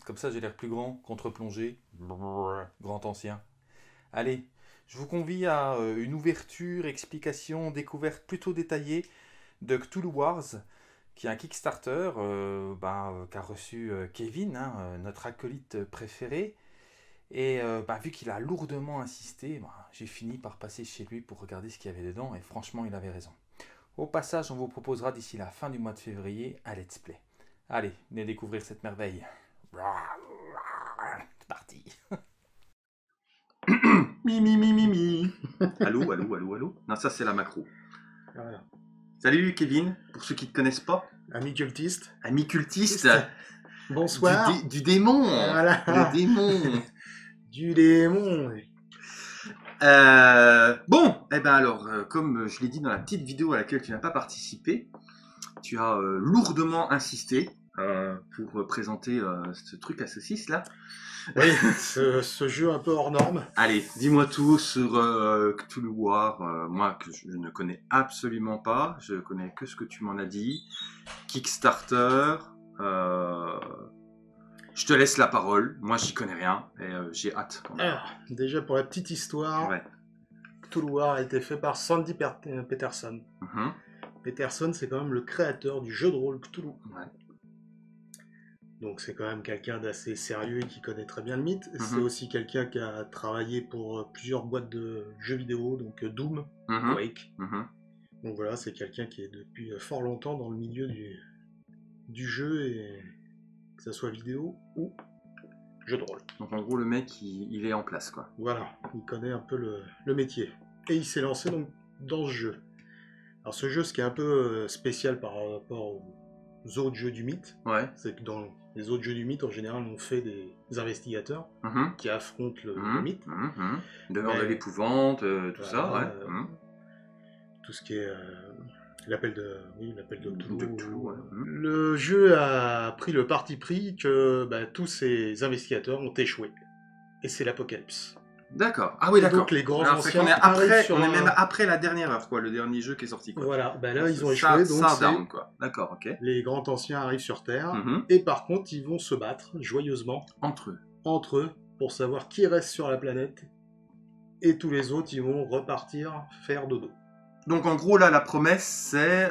Comme ça, j'ai l'air plus grand, contre-plongée. Grand ancien. Allez, je vous convie à une ouverture, explication, découverte plutôt détaillée de Cthulhu Wars, qui est un Kickstarter qu'a reçu Kevin, hein, notre acolyte préféré. Et vu qu'il a lourdement insisté, j'ai fini par passer chez lui pour regarder ce qu'il y avait dedans, et franchement, il avait raison. Au passage, on vous proposera d'ici la fin du mois de février un let's play. Allez, venez découvrir cette merveille. C'est parti. Mi. Allô, allô, allô, allô. Non, ça c'est la macro. Voilà. Salut Kevin, pour ceux qui ne te connaissent pas. Ami cultiste. Ami cultiste. Bonsoir. Du démon. Voilà. Le démon. Du démon. Comme je l'ai dit dans la petite vidéo à laquelle tu n'as pas participé, tu as lourdement insisté pour présenter ce truc à saucisse là. Oui, ce jeu un peu hors norme. Allez, dis-moi tout sur Cthulhu War, moi que je ne connais absolument pas, je connais que ce que tu m'en as dit. Kickstarter, je te laisse la parole, moi j'y connais rien et j'ai hâte. Alors, déjà pour la petite histoire, Ouais. Cthulhu War a été fait par Sandy Peterson. Mhm. Peterson, c'est quand même le créateur du jeu de rôle Cthulhu. Ouais. Donc c'est quand même quelqu'un d'assez sérieux et qui connaît très bien le mythe. Mhm. C'est aussi quelqu'un qui a travaillé pour plusieurs boîtes de jeux vidéo, donc Doom, Mhm. Quake. Mhm. Donc voilà, c'est quelqu'un qui est depuis fort longtemps dans le milieu du jeu, et que ce soit vidéo ou jeu de rôle. Donc en gros le mec il est en place quoi. Voilà, il connaît un peu le métier. Et il s'est lancé donc dans ce jeu. Alors ce jeu, ce qui est un peu spécial par rapport aux autres jeux du mythe, Ouais. c'est que dans les autres jeux du mythe, en général, on fait des investigateurs Mhm. qui affrontent le Mhm. mythe. Mhm. Donneur de Mais- l'épouvante, tout ça, Voilà, ouais. Mhm. Tout ce qui est l'appel de Cthulhu. De Cthulhu, ouais. Mhm. Le jeu a pris le parti pris que tous ces investigateurs ont échoué. Et c'est l'apocalypse. D'accord. Ah oui, Et d'accord. donc, les grands Alors, c'est anciens qu'on est arrivent après, sur on est un- même après la dernière heure, quoi, le dernier jeu qui est sorti, quoi. Voilà, là ils ont Ça- échoué, donc Sardown, quoi. D'accord, ok. les grands anciens arrivent sur Terre, Mhm. et par contre ils vont se battre joyeusement Entre eux. entre eux pour savoir qui reste sur la planète, et tous les autres ils vont repartir faire dodo. Donc, en gros, là, la promesse, c'est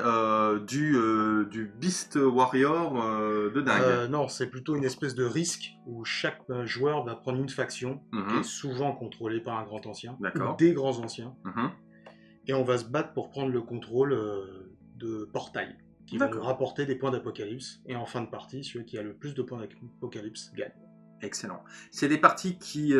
du Beast Warrior de dingue. Non, c'est plutôt une espèce de risque où chaque joueur va prendre une faction qui Mhm. est souvent contrôlée par un grand ancien, D'accord. ou des grands anciens, Mhm. et on va se battre pour prendre le contrôle de portails qui vont nous D'accord. rapporter des points d'apocalypse, et en fin de partie, celui qui a le plus de points d'apocalypse gagne. Excellent. C'est des parties qui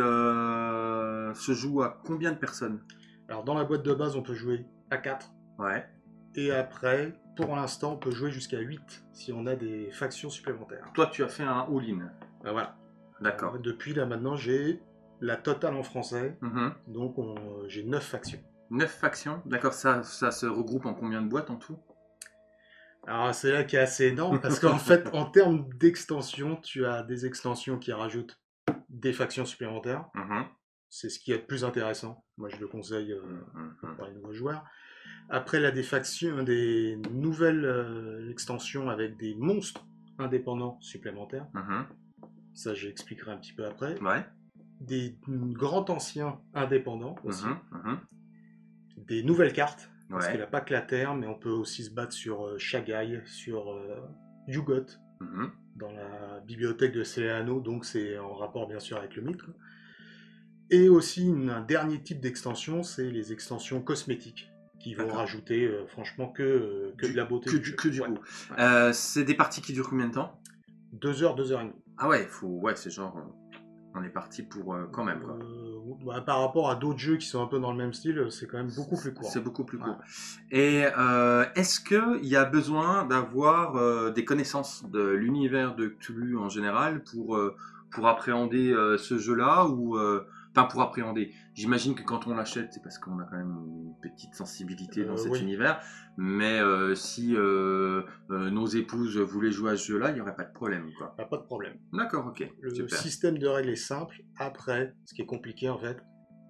se jouent à combien de personnes? Alors dans la boîte de base, on peut jouer à 4, Ouais. et après, pour l'instant, on peut jouer jusqu'à 8 si on a des factions supplémentaires. Toi, tu as fait un all-in. Voilà. D'accord. Depuis là maintenant, j'ai la totale en français, Mhm. donc j'ai 9 factions. 9 factions. D'accord, ça se regroupe en combien de boîtes en tout? Alors c'est là qui est assez énorme, parce qu'en fait, en termes d'extension, tu as des extensions qui rajoutent des factions supplémentaires. Mhm. C'est ce qui est le plus intéressant. Moi, je le conseille Mhm. pour les nouveaux joueurs. Après, là, des nouvelles extensions avec des monstres indépendants supplémentaires. Mhm. Ça, j'expliquerai un petit peu après. Ouais. Des grands anciens indépendants aussi. Mhm. Mhm. Des nouvelles cartes. Parce Ouais. qu'il n'y a pas que la Terre, mais on peut aussi se battre sur Shagai, sur Yugot, Mhm. dans la bibliothèque de Céléano, donc c'est en rapport bien sûr avec le mythe, quoi. Et aussi un dernier type d'extension, c'est les extensions cosmétiques, qui vont D'accord. rajouter franchement que de la beauté du jeu. Que du Ouais. goût. Ouais. C'est des parties qui durent combien de temps? 2 heures, 2 heures et demie. Ah ouais, c'est genre on est parti pour quand même quoi. Par rapport à d'autres jeux qui sont un peu dans le même style, c'est quand même beaucoup plus court. C'est beaucoup plus court. Ouais. Et est-ce qu'il y a besoin d'avoir des connaissances de l'univers de Cthulhu en général pour appréhender ce jeu-là ou enfin pour appréhender? J'imagine que quand on l'achète, c'est parce qu'on a quand même une petite sensibilité dans cet Oui. univers. Mais si nos épouses voulaient jouer à ce jeu-là, il n'y aurait pas de problème, quoi. Pas de problème. D'accord, ok. Le Super. système de règles est simple. Après, ce qui est compliqué en fait,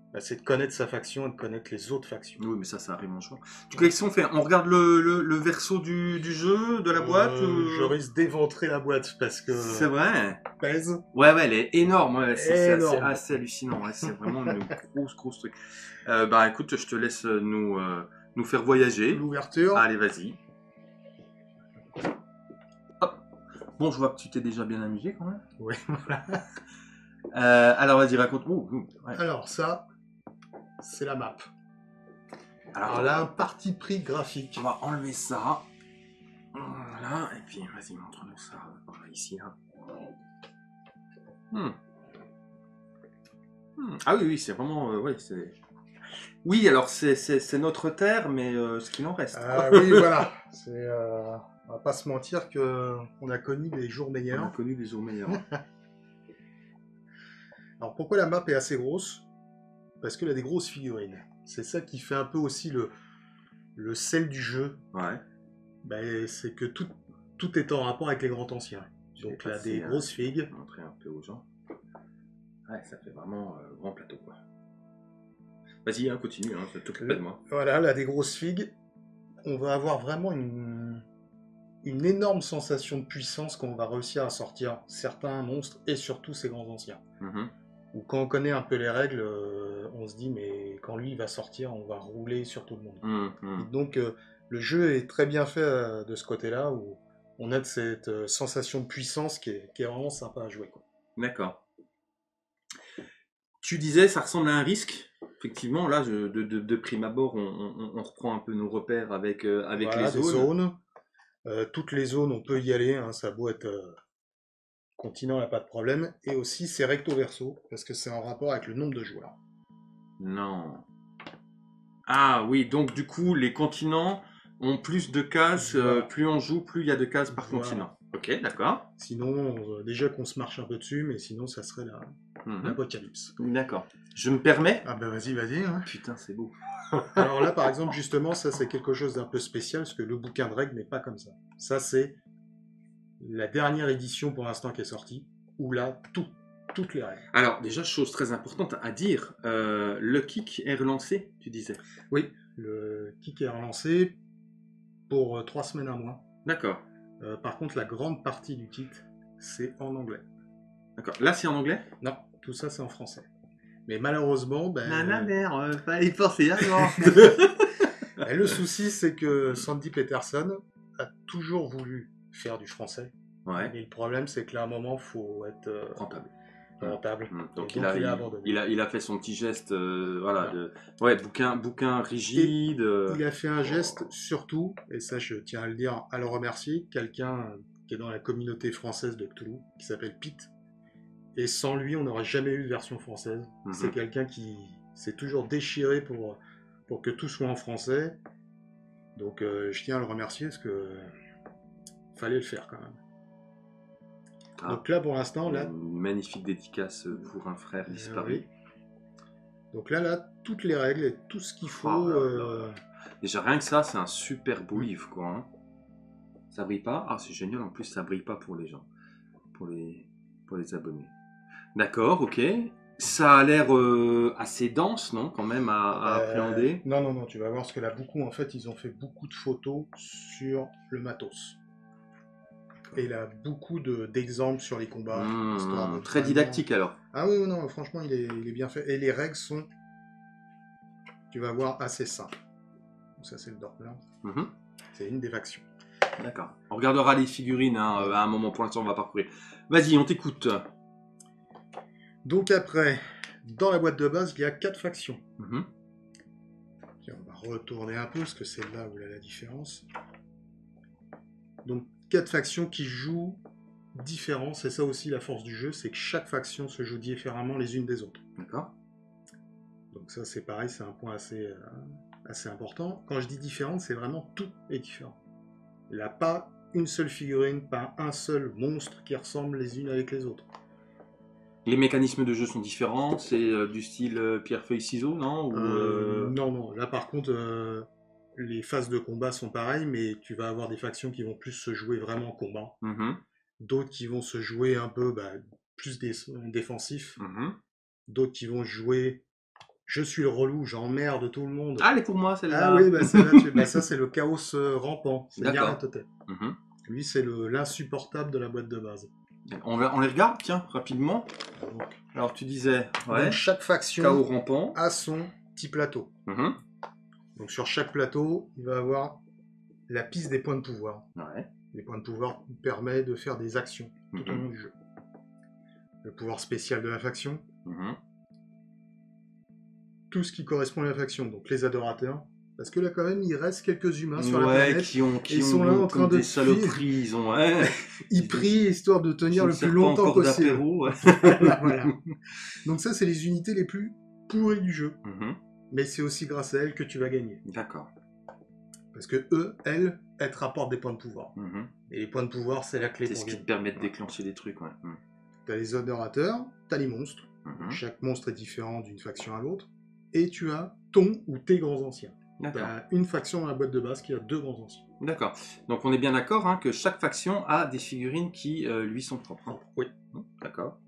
bah, c'est de connaître sa faction et de connaître les autres factions. Oui, mais ça arrive en jouant. Du coup, qu'est-ce qu'on fait? On regarde le verso du jeu, de la boîte Je risque d'éventrer la boîte parce que C'est vrai. pèse. Ouais, elle est énorme. Ouais, c'est Énorme. assez hallucinant. Ouais, c'est vraiment une grosse truc. Bah, écoute, je te laisse nous faire voyager. L'ouverture. Allez, vas-y. Hop. Bon, je vois que tu t'es déjà bien amusé quand même. Ouais, voilà. Alors, vas-y, raconte-moi. Ouais. Alors ça, c'est la map. Alors, Alors là, un parti pris graphique. on va enlever ça. Voilà, et puis vas-y, montre-nous ça. Voilà, ici, là. Ah oui, c'est vraiment... ouais, c'est... Oui, alors c'est notre terre, mais ce qu'il en reste. Ah oui, voilà. On va pas se mentir que on a connu des jours On a meilleurs. connu des jours meilleurs. Alors pourquoi la map est assez grosse? Parce qu'elle a des grosses figurines. C'est ça qui fait un peu aussi le sel du jeu. Ouais. Ben, c'est que tout est en rapport avec les grands anciens. Je vais Donc là, passer, des grosses figues. montrer un peu aux gens. Ouais, ça fait vraiment grand plateau, quoi. Vas-y, hein, continue, hein, ça t'occupe pas de moi. Voilà, là, des grosses figues. On va avoir vraiment une énorme sensation de puissance quand on va réussir à sortir certains monstres et surtout ces grands anciens. Mhm. Ou quand on connaît un peu les règles, on se dit mais quand lui il va sortir, on va rouler sur tout le monde. Et donc le jeu est très bien fait de ce côté-là où on a de cette sensation de puissance qui est vraiment sympa à jouer, quoi. D'accord. Tu disais, ça ressemble à un risque. Effectivement, là, de prime abord, on reprend un peu nos repères avec Voilà, les des zones. zones. Toutes les zones, on peut y aller, hein, ça a beau être continent, il n'y a pas de problème. Et aussi, c'est recto verso, parce que c'est en rapport avec le nombre de joueurs. Non. Ah oui, donc du coup, les continents ont plus de cases. Voilà. Plus on joue, plus il y a de cases par Voilà. continent. Ok, d'accord. Sinon, déjà qu'on se marche un peu dessus, mais sinon, ça serait Mhm. l'apocalypse. D'accord. Je me permets. Ah bah vas-y. Hein. Putain, c'est beau. Alors là, par exemple, justement, ça c'est quelque chose d'un peu spécial, parce que le bouquin de règles n'est pas comme ça. Ça, c'est la dernière édition pour l'instant qui est sortie, où là, toutes les règles. Alors, déjà, chose très importante à dire, le kick est relancé, tu disais. Oui, le kick est relancé pour 3 semaines à mois. D'accord. Par contre, la grande partie du kit, c'est en anglais. D'accord. Là, c'est en anglais? Non, tout ça, c'est en français. Mais malheureusement, merde, fallait y penser avant. le souci, c'est que Sandy Peterson a toujours voulu faire du français. Ouais. Et le problème, c'est que là, à un moment, il faut être Rentable. rentable. Donc, Et il a abandonné. il a fait son petit geste, voilà, Voilà. bouquin rigide. Il a fait un geste, surtout, et ça, je tiens à le dire, à le remercier, quelqu'un qui est dans la communauté française de Cthulhu, qui s'appelle Pete. Et sans lui, on n'aurait jamais eu de version française. Mhm. C'est quelqu'un qui s'est toujours déchiré pour que tout soit en français. Donc je tiens à le remercier parce que fallait le faire quand même. Ah. Donc là pour l'instant, là. Une magnifique dédicace pour un frère disparu. Oui. Donc là, toutes les règles et tout ce qu'il faut. Oh là là. Déjà rien que ça, c'est un super beau livre, quoi. Hein. Ça brille pas? Ah, c'est génial. En plus, ça brille pas pour les gens, pour les abonnés. D'accord, ok. Ça a l'air assez dense, non, quand même, à appréhender. Non, tu vas voir parce que là, en fait, ils ont fait beaucoup de photos sur le matos. Et il a beaucoup d'exemples sur les combats. Très didactique alors. Ah oui, non, franchement, il est bien fait. Et les règles sont, tu vas voir, assez simples. Ça, c'est le Dorplan. C'est une des factions. D'accord. On regardera les figurines hein, à un moment. Pour l'instant, on va parcourir. Vas-y, on t'écoute. Donc après, dans la boîte de base, il y a 4 factions. Tiens, on va retourner un peu, parce que c'est là où il y a la différence. Donc, 4 factions qui jouent différents. C'est ça aussi la force du jeu, c'est que chaque faction se joue différemment les unes des autres. D'accord. Donc ça, c'est pareil, c'est un point assez important. Quand je dis différente, c'est vraiment tout est différent. Il n'y a pas une seule figurine, pas un seul monstre qui ressemble les unes avec les autres. Les mécanismes de jeu sont différents, c'est du style pierre-feuille-ciseaux, non Non. Là, par contre, les phases de combat sont pareilles, mais tu vas avoir des factions qui vont plus se jouer vraiment en combat. D'autres qui vont se jouer un peu plus défensif. D'autres qui vont jouer je suis le relou, j'emmerde tout le monde. Ah, elle est pour moi celle-là. Ah oui, bah, ça c'est le chaos rampant, c'est D'accord. Nyarlathotep. Mhm. Lui c'est l'insupportable de la boîte de base. On les regarde, tiens, rapidement. Donc, Alors tu disais, ouais, donc, chaque faction chaos rampant. a son petit plateau. Mhm. Donc sur chaque plateau, il va avoir la piste des points de pouvoir. Ouais. Les points de pouvoir permettent de faire des actions tout au long du jeu. Le pouvoir spécial de la faction, Mhm. tout ce qui correspond à la faction, donc les adorateurs. Parce que là, quand même, il reste quelques humains sur la Ouais, planète. qui sont ont là en train comme de des fuir. saloperies, ils ont. Ouais. Ils prient histoire de tenir le Je ne plus sers pas longtemps encore possible. d'apéro. Ouais. Voilà. Donc ça, c'est les unités les plus pourries du jeu. Mhm. Mais c'est aussi grâce à elles que tu vas gagner. D'accord. Parce que elles te rapportent des points de pouvoir. Mhm. Et les points de pouvoir, c'est la clé C'est pour ce qui gagner. te permet de déclencher des trucs, ouais. Mhm. T'as les adorateurs, t'as les monstres. Mhm. Chaque monstre est différent d'une faction à l'autre. Et tu as ton ou tes grands anciens. Il y D'accord. a une faction dans la boîte de base qui a 2 grands anciens. D'accord. Donc on est bien d'accord hein, que chaque faction a des figurines qui lui sont propres. Hein. Oui. D'accord.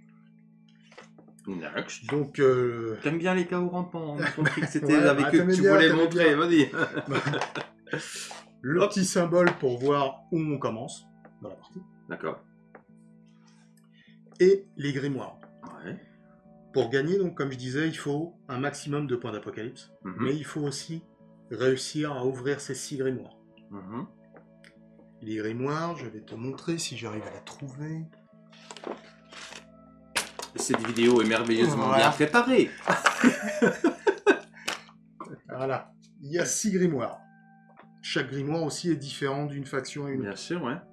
Next. Donc, T'aimes bien les chaos rampants, on a compris que c'était Ouais, avec bah, eux que t'aimais tu bien, voulais t'aimais montrer, bien. vas-y. le Hop. petit symbole pour voir où on commence dans la partie. D'accord. Et les grimoires. Ouais. Pour gagner, donc, comme je disais, il faut un maximum de points d'apocalypse. Mhm. Mais il faut aussi réussir à ouvrir ces 6 grimoires. Mhm. Les grimoires, je vais te montrer si j'arrive à les trouver. Cette vidéo est merveilleusement Voilà. bien préparée. Voilà. Il y a 6 grimoires. Chaque grimoire aussi est différent d'une faction à une Bien autre. sûr, ouais.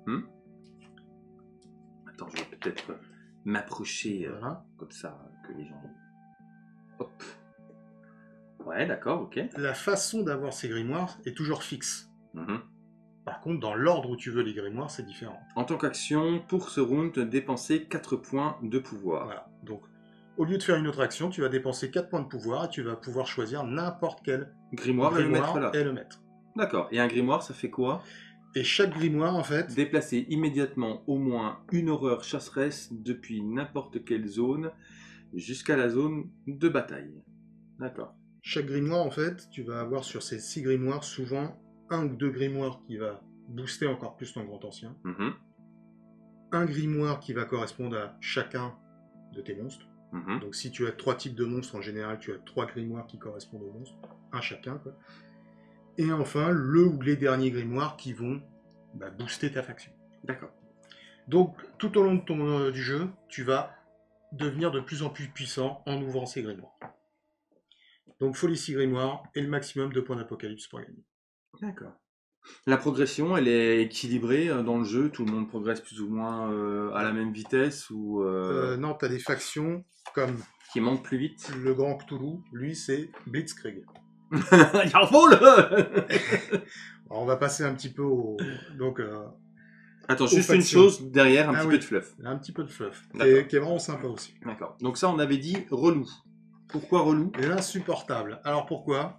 Attends, je vais peut-être m'approcher Voilà. comme ça, que les gens... Hop. Ouais, d'accord, ok. La façon d'avoir ces grimoires est toujours fixe. Mhm. Par contre, dans l'ordre où tu veux les grimoires, c'est différent. En tant qu'action, pour ce round, dépenser 4 points de pouvoir. Voilà. Donc, au lieu de faire une autre action, tu vas dépenser 4 points de pouvoir et tu vas pouvoir choisir n'importe quel Grimoire et le mettre là. et le mettre. D'accord. Et un grimoire, ça fait quoi? Et chaque grimoire, en fait, Déplacer immédiatement au moins une horreur chasseresse depuis n'importe quelle zone jusqu'à la zone de bataille. D'accord. chaque grimoire, en fait, tu vas avoir sur ces 6 grimoires souvent un ou deux grimoires qui va booster encore plus ton grand ancien. Mhm. Un grimoire qui va correspondre à chacun de tes monstres. Mhm. Donc si tu as 3 types de monstres, en général, tu as 3 grimoires qui correspondent aux monstres. Un chacun, quoi. Et enfin, le ou les derniers grimoires qui vont booster ta faction. D'accord. Donc, tout au long de du jeu, tu vas devenir de plus en plus puissant en ouvrant ces grimoires. Donc, faut les 6 grimoires et le maximum de points d'apocalypse pour gagner. D'accord. La progression, elle est équilibrée dans le jeu. Tout le monde progresse plus ou moins à la même vitesse ou Non, tu as des factions comme qui montent plus vite. le Grand Cthulhu, lui, c'est Blitzkrieg. Il y a un vol. Alors, on va passer un petit peu au... Donc, Attends, aux juste une factions. chose derrière, un Ah petit oui. peu de fluff. un petit peu de fluff, qui D'accord. est vraiment sympa aussi. D'accord. Donc ça, on avait dit relou. Pourquoi relou? L'insupportable. Alors pourquoi?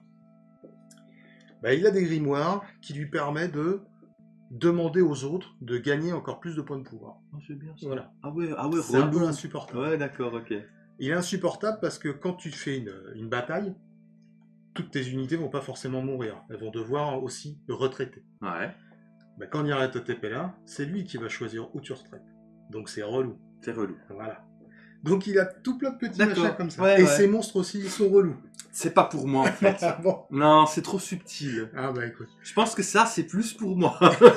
Il a des grimoires qui lui permettent de demander aux autres de gagner encore plus de points de pouvoir. Oh, c'est bien ça. Voilà. Ah ouais, C'est un peu relou. insupportable. Ouais, d'accord, ok. Il est insupportable parce que quand tu fais une bataille, toutes tes unités vont pas forcément mourir. Elles vont devoir aussi retraiter. Ouais, Quand Nyarlathotep est là, c'est lui qui va choisir où tu retraites. Donc c'est relou. c'est relou. Voilà. Donc il a tout plein de petits D'accord. machins comme ça. Ouais, Et ouais. ces monstres aussi, ils sont relous. C'est pas pour moi en fait. Ah bon. Non, c'est trop subtil. Ah écoute. Je pense que ça, c'est plus pour moi.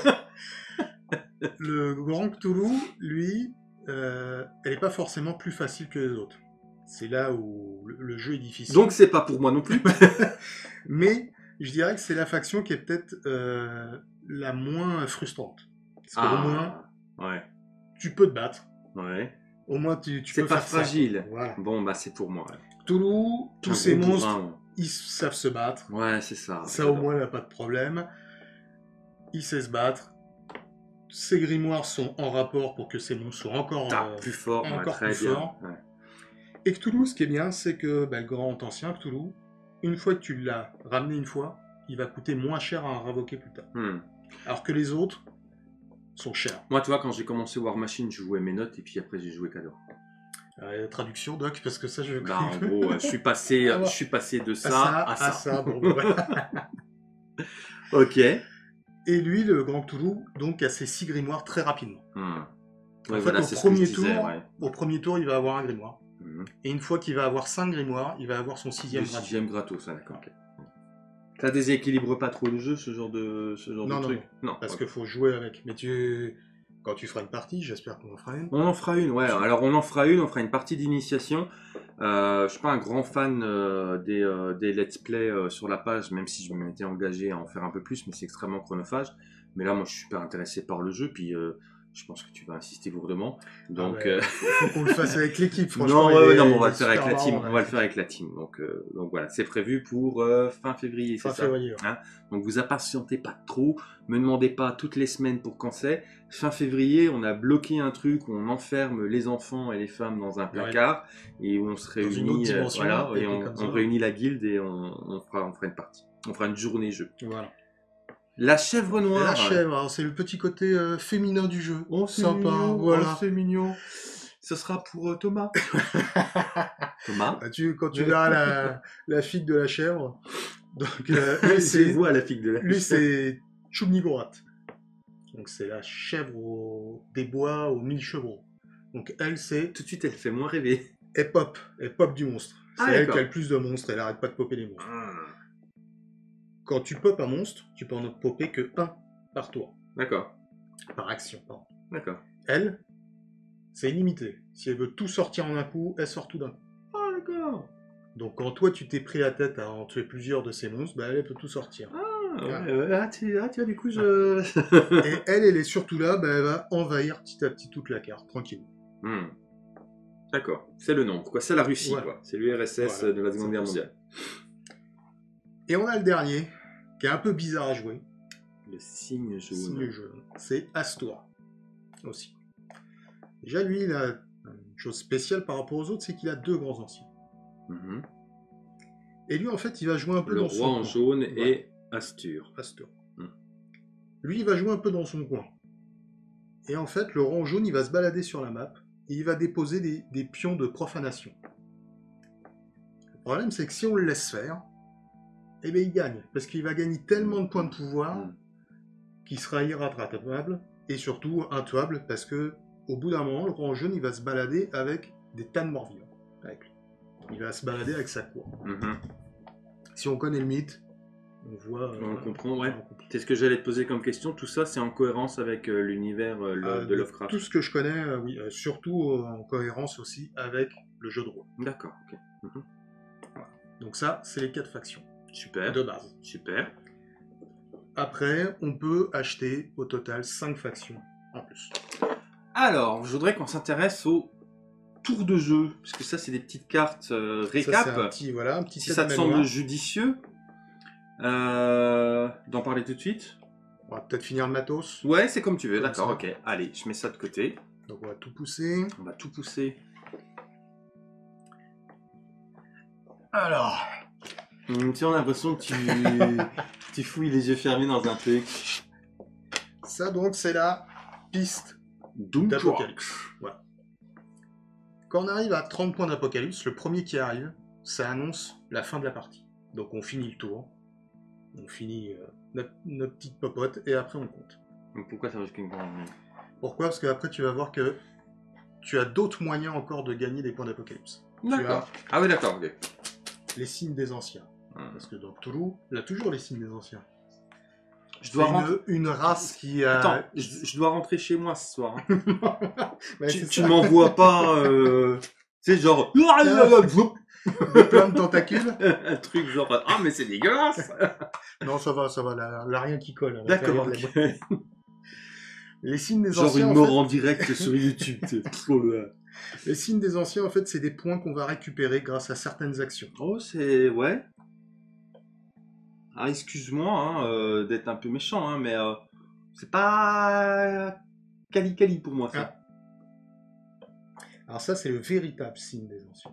Le Grand Cthulhu, lui, elle n'est pas forcément plus facile que les autres. C'est là où le jeu est difficile. Donc c'est pas pour moi non plus. Mais je dirais que c'est la faction qui est peut-être la moins frustrante. Parce qu'au moins, ouais, tu peux te battre. ouais. Au moins, tu C'est peux pas faire fragile. ça. Voilà. Bon, bah c'est pour moi. Ouais. Cthulhu, tous Un ces gros monstres, bourrin, ils savent se battre. ouais, c'est ça. Ça, au moins, il n'y a pas de problème. Il sait se battre. Ces grimoires sont en rapport pour que ces monstres soient encore, plus fort, ouais, encore très plus bien. fort. Ouais. Et Cthulhu, ce qui est bien, c'est que le grand ancien Cthulhu, une fois que tu l'as ramené une fois, il va coûter moins cher à révoquer plus tard. Alors que les autres sont chers. Moi, tu vois, quand j'ai commencé War Machine, je jouais mes notes et puis après j'ai joué Cador. Traduction, Doc, parce que ça, je Bah, en gros, je suis passé de ça à ça. Bon, voilà. Ok. Et lui, le Grand Cthulhu, donc, a ses 6 grimoires très rapidement. Ouais, En voilà, fait, c'est ce que je disais. au premier tour, il va avoir un grimoire. Mhm. Et une fois qu'il va avoir 5 grimoires, il va avoir son 6e Le grimoire. 6e gratos, ça, d'accord. Okay. Ça déséquilibre pas trop le jeu, ce genre de truc? Non, parce qu'il faut jouer avec. Mais quand tu feras une partie, j'espère qu'on en fera une. On en fera une, ouais. Alors on fera une partie d'initiation. Je suis pas un grand fan des let's play sur la page, même si je m'étais engagé à en faire un peu plus, mais c'est extrêmement chronophage. Mais là, moi, je suis super intéressé par le jeu, puis je pense que tu vas insister lourdement. Donc, faut qu'on le fasse avec l'équipe, franchement. Non, mais on va le faire avec la team. On va le faire avec la team. Donc voilà, c'est prévu pour fin février, c'est ça. Fin février, ouais. Hein, donc vous impatientez pas trop, me demandez pas toutes les semaines pour quand c'est. Fin février, on a bloqué un truc où on enferme les enfants et les femmes dans un placard et où on se réunit, voilà, et on réunit la guilde et on fera une partie. On fera une journée jeu. Voilà. La chèvre noire. La chèvre, alors c'est le petit côté féminin du jeu. Oh, sympa, mignon, voilà. Oh, c'est mignon. Ce sera pour Thomas. Thomas. Quand tu verras la figue de la chèvre. Donc, c'est vous à la figue de la chèvre. Lui, c'est Chumnigorat. Donc, c'est la chèvre des bois aux 1000 chevaux. Donc, elle, c'est. Tout de suite, elle fait moins rêver. Elle pop du monstre. C'est elle qui a le plus de monstres. Elle arrête pas de popper des monstres. Quand tu popes un monstre, tu peux en popper que 1 par tour. D'accord. Par action, pardon. D'accord. Elle, c'est illimité. Si elle veut tout sortir en un coup, elle sort tout d'un coup. Ah, d'accord. Donc quand toi, tu t'es pris la tête à en tuer plusieurs de ces monstres, bah, elle peut tout sortir. Tu vois, du coup, je... Et elle est surtout là, bah, elle va envahir petit à petit toute la carte, tranquille. D'accord. C'est le nombre, quoi. C'est la Russie, voilà. quoi. C'est l'URSS de la Seconde Guerre mondiale. Et on a le dernier, qui est un peu bizarre à jouer. Le signe jaune. C'est Astor, aussi. Déjà, lui, il a une chose spéciale par rapport aux autres, c'est qu'il a 2 grands anciens. Et lui, en fait, il va jouer un peu dans son coin. Le roi en jaune et Astur. Lui, il va jouer un peu dans son coin. Et en fait, le roi en jaune, il va se balader sur la map, et il va déposer des pions de profanation. Le problème, c'est que si on le laisse faire, eh bien, il gagne. Parce qu'il va gagner tellement de points de pouvoir qu'il sera irrattrapable et surtout intuable parce que au bout d'un moment, le roi en jaune, il va se balader avec des tas de morts vivants. Il va se balader avec sa cour. Si on connaît le mythe, on voit... on comprend, ouais. C'est ce que j'allais te poser comme question. Tout ça, c'est en cohérence avec l'univers de Lovecraft. Tout ce que je connais, oui. Surtout en cohérence aussi avec le jeu de rôle. D'accord, ok. Donc ça, c'est les 4 factions. Super. De base. Super. Après, on peut acheter au total 5 factions en plus. Alors, je voudrais qu'on s'intéresse au tour de jeu, parce que ça, c'est des petites cartes récap. Ça, un petit si ça te semble judicieux, d'en parler tout de suite. On va peut-être finir le matos. Ouais, c'est comme tu veux, d'accord, ok. Allez, je mets ça de côté. Donc on va tout pousser. On va tout pousser. Alors... tu as l'impression que tu fouilles les yeux fermés dans un truc. Ça donc c'est la piste d'Apocalypse. Voilà. Quand on arrive à 30 points d'Apocalypse, le premier qui arrive, ça annonce la fin de la partie. Donc on finit le tour, on finit notre petite popote et après on compte. Donc pourquoi ça risque une grande... Pourquoi ? Parce qu'après tu vas voir que tu as d'autres moyens encore de gagner des points d'Apocalypse. D'accord. Ah oui d'accord, ok. Les signes des anciens. Parce que dans Cthulhu, il a toujours les signes des anciens. Je dois une race qui a... Attends, je dois rentrer chez moi ce soir. Hein. Tu ne m'envoies pas... C'est genre... plein de tentacules. Un truc genre... Ah mais c'est dégueulasse. Non, ça va, là, rien qui colle. D'accord, okay. Les signes des genre anciens... Genre une mort en direct sur YouTube. Les signes des anciens, en fait, c'est des points qu'on va récupérer grâce à certaines actions. Oh, c'est... Ouais. Ah, excuse-moi hein, d'être un peu méchant, hein, mais c'est pas cali pour moi, ça. Alors ça, c'est le véritable signe des anciens.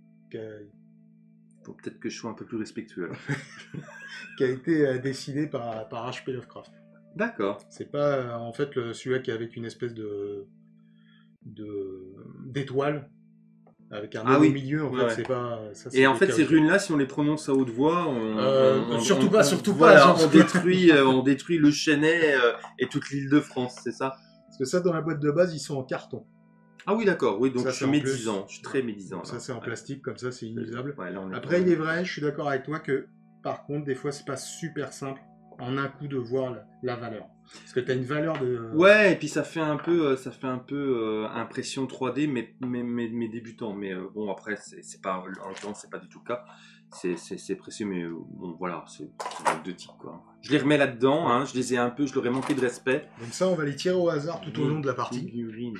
Faut peut-être que je sois un peu plus respectueux. Qui a été décidé par H.P. Lovecraft. D'accord. C'est pas, en fait, celui-là qui est avec une espèce d'étoile. avec un Ah O oui. au milieu, en Ouais, fait, ouais. c'est pas... Ça, c'est Et en le fait, cas ces où- runes-là, si on les prononce à haute voix, surtout pas, voilà, genre. on détruit le Chesnay et toute l'île de France, c'est ça? Parce que ça, dans la boîte de base, ils sont en carton. Ah oui, d'accord, oui, donc Ça, je c'est suis en médisant, plus. je suis très médisant. Donc ça, là. c'est en Ouais. plastique, comme ça, c'est inusable. Ouais, là, on est Après, il est vrai, je suis d'accord avec toi que, par contre, des fois, c'est pas super simple en un coup de voir la valeur. Parce que tu as une valeur de... Ouais, et puis ça fait un peu, impression 3D, mais débutant. Mais bon, après, c'est pas, en l'occurrence, c'est pas du tout le cas. C'est précieux, mais bon, voilà, c'est de type, quoi. Je les remets là-dedans, hein, je les ai un peu, je leur ai manqué de respect. Donc ça, on va les tirer au hasard tout au long de la partie. Figurine.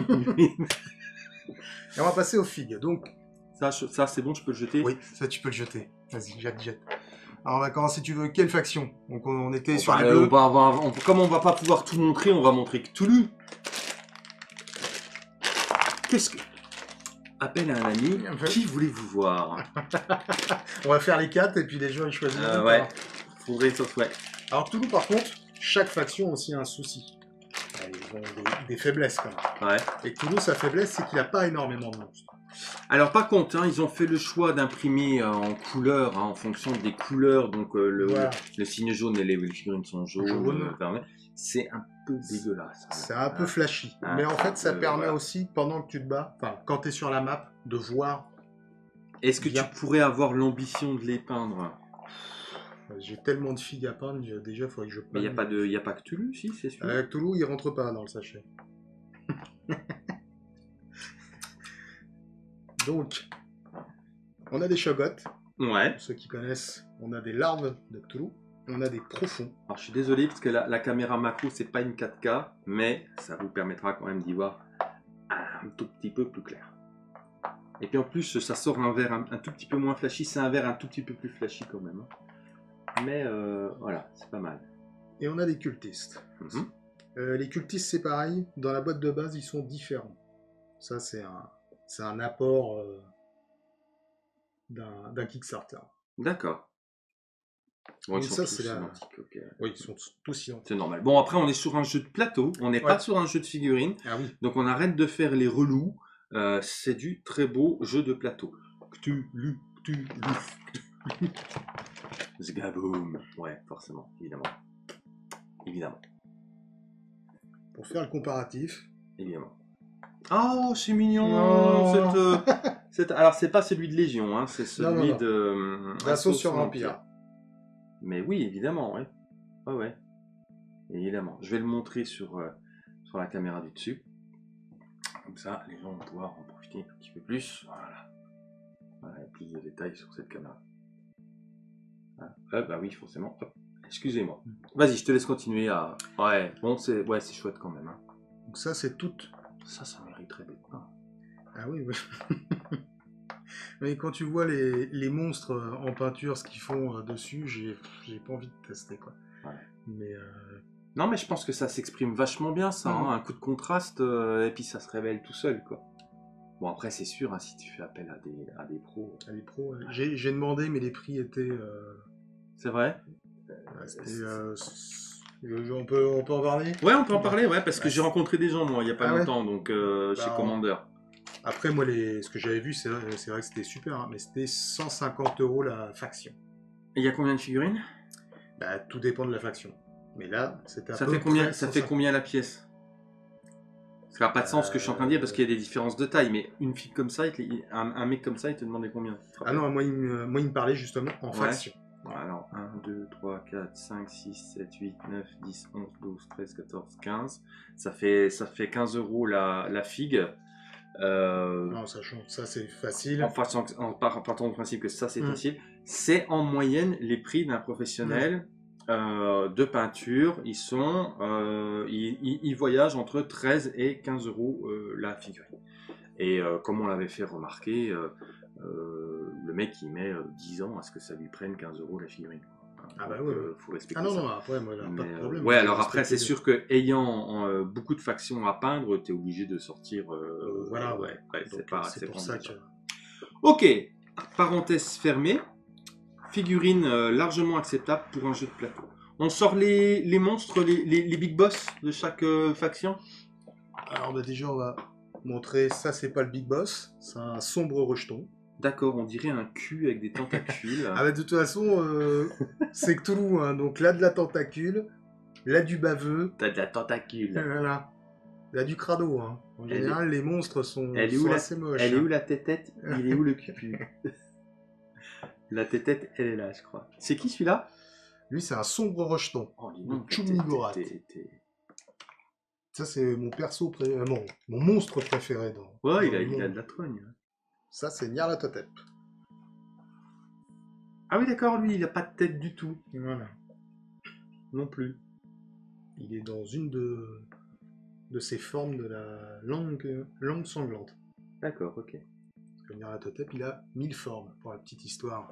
Et on va passer aux figues. Donc, Ça c'est bon, je peux le jeter. oui, ça, tu peux le jeter. Vas-y, jette. Alors, on va commencer, tu veux, quelle faction? Donc, on était Bon, sur bah, les bleus. comme on va pas pouvoir tout montrer, on va montrer Cthulhu. Qu'est-ce que... Appel à un ami. En fait. Qui voulez-vous voir? On va faire les 4 et puis les gens, ils choisissent. Ouais. Faudrait ça, ouais. Alors, Toulouse, par contre, chaque faction a aussi un souci. Ils ont des faiblesses, quand même. Ouais. Et Toulouse, sa faiblesse, c'est qu'il n'a pas énormément de monstres. Alors par contre, hein, ils ont fait le choix d'imprimer en couleur, hein, en fonction des couleurs. Donc Voilà. le signe jaune et les figurines sont jaunes. Jaune. Vert. C'est un peu dégueulasse. C'est un peu flashy. Ah, Mais en fait, ça permet voilà. aussi, pendant que tu te bats, enfin, quand tu es sur la map, de voir. Est-ce que Bien. tu pourrais avoir l'ambition de les peindre? J'ai tellement de figues à peindre, déjà, il faudrait que je peins. Mais il n'y a pas que Cthulhu, si, c'est sûr. Toulouse, il rentre pas dans le sachet. Donc, on a des Shoggoths. Ouais. Pour ceux qui connaissent, on a des larves de Cthulhu. On a des profonds. Alors je suis désolé parce que la caméra macro c'est pas une 4K, mais ça vous permettra quand même d'y voir un tout petit peu plus clair. Et puis en plus ça sort un verre un tout petit peu moins flashy, c'est un verre un tout petit peu plus flashy quand même. Hein. Mais voilà, c'est pas mal. Et on a des cultistes. Mhm. Les cultistes, c'est pareil. Dans la boîte de base, ils sont différents. Ça, c'est un apport d'un Kickstarter. D'accord. Bon, Donc ils sont ça, tous c'est la- identiques, ok. Oui, ils sont tous identiques. C'est normal. Bon après on est sur un jeu de plateau, on n'est Ouais. pas sur un jeu de figurines, Ah oui. donc on arrête de faire les relous. C'est du très beau jeu de plateau. Cthulhu. Zgaboum. Ouais, forcément, évidemment. Pour faire le comparatif, Évidemment. Oh, c'est mignon. Non. Alors, c'est pas celui de Légion, hein, c'est celui non. de D'Assaut sur l'Empire. Mais oui, évidemment, ouais. Ouais. Évidemment. Je vais le montrer sur la caméra du dessus. Comme ça, les gens vont pouvoir en profiter un petit peu plus. Voilà. Il y a plus de détails sur cette caméra. Voilà. Bah oui, forcément. Hop. Excusez-moi. Vas-y, je te laisse continuer à... Ouais, bon, c'est chouette quand même. Hein. donc ça, c'est tout. Ça mériterait d'être peint. Ah oui. Mais quand tu vois les monstres en peinture, ce qu'ils font dessus, j'ai pas envie de tester, quoi. Ouais. Mais Non, mais je pense que ça s'exprime vachement bien, ça. Hein, un coup de contraste, et puis ça se révèle tout seul, quoi. Bon, après, c'est sûr, hein, si tu fais appel à des pros... les pros, j'ai demandé, mais les prix étaient... C'est vrai? On peut en parler? Ouais, on peut en parler, ouais, parce que Ouais. j'ai rencontré des gens, moi, il y a pas Ah ouais. longtemps, donc chez Bah, Commander. Après, moi, ce que j'avais vu, c'est vrai que c'était super, hein, mais c'était 150 € la faction. Et il y a combien de figurines? Bah, tout dépend de la faction. Mais là, c'était à Ça peu fait combien, près ça fait 150. combien la pièce? Ça n'a pas de sens ce que je suis en train de dire, parce qu'il y a des différences de taille, mais une fille comme ça, un mec comme ça, il te demandait combien? Ah non, moi, il me parlait justement en Ouais. faction. Alors, 1, 2, 3, 4, 5, 6, 7, 8, 9, 10, 11, 12, 13, 14, 15. Ça fait 15 € la figue. Non, sachant que ça, c'est facile. En partant du principe que ça, c'est Mm. facile. C'est en moyenne les prix d'un professionnel de peinture. Ils voyagent entre 13 et 15 € la figurine. Et comme on l'avait fait remarquer, le mec il met 10 ans à ce que ça lui prenne 15 € la figurine. Ah bah Donc, ouais. faut respecter Ah non, ça. non, après, moi, là, pas de Mais, problème. ouais, J'ai alors après, respecté c'est sûr que ayant beaucoup de factions à peindre, t'es obligé de sortir. voilà, ouais, Donc, c'est pas. c'est pour ça que... Ok, parenthèse fermée. Figurine largement acceptable pour un jeu de plateau. On sort les monstres, les big boss de chaque faction. Alors, bah, déjà, montrer ça, c'est pas le Big Boss, c'est un sombre rejeton. D'accord, on dirait un cul avec des tentacules. Ah bah de toute façon, c'est Cthulhu, hein, donc là de la tentacule, là du baveux, T'as de la tentacule. voilà. Là du crado. Hein. En général, les monstres sont assez moches. Elle est hein. où la tête-tête? Il est où le cul? La tête-tête, elle est là, je crois. C'est qui celui-là? Lui, c'est un sombre rejeton. Oh, dis Le donc, Chumnigorat. Ça, c'est mon perso, mon monstre préféré dans. Ouais, dans le il a monde. de la trogne. Ça, c'est Nyarlathotep. Ah oui, d'accord, lui, il a pas de tête du tout. Voilà. Non plus. Il est dans une de ces formes de la langue sanglante. D'accord, ok. Parce que Nyarlathotep, il a 1000 formes, pour la petite histoire.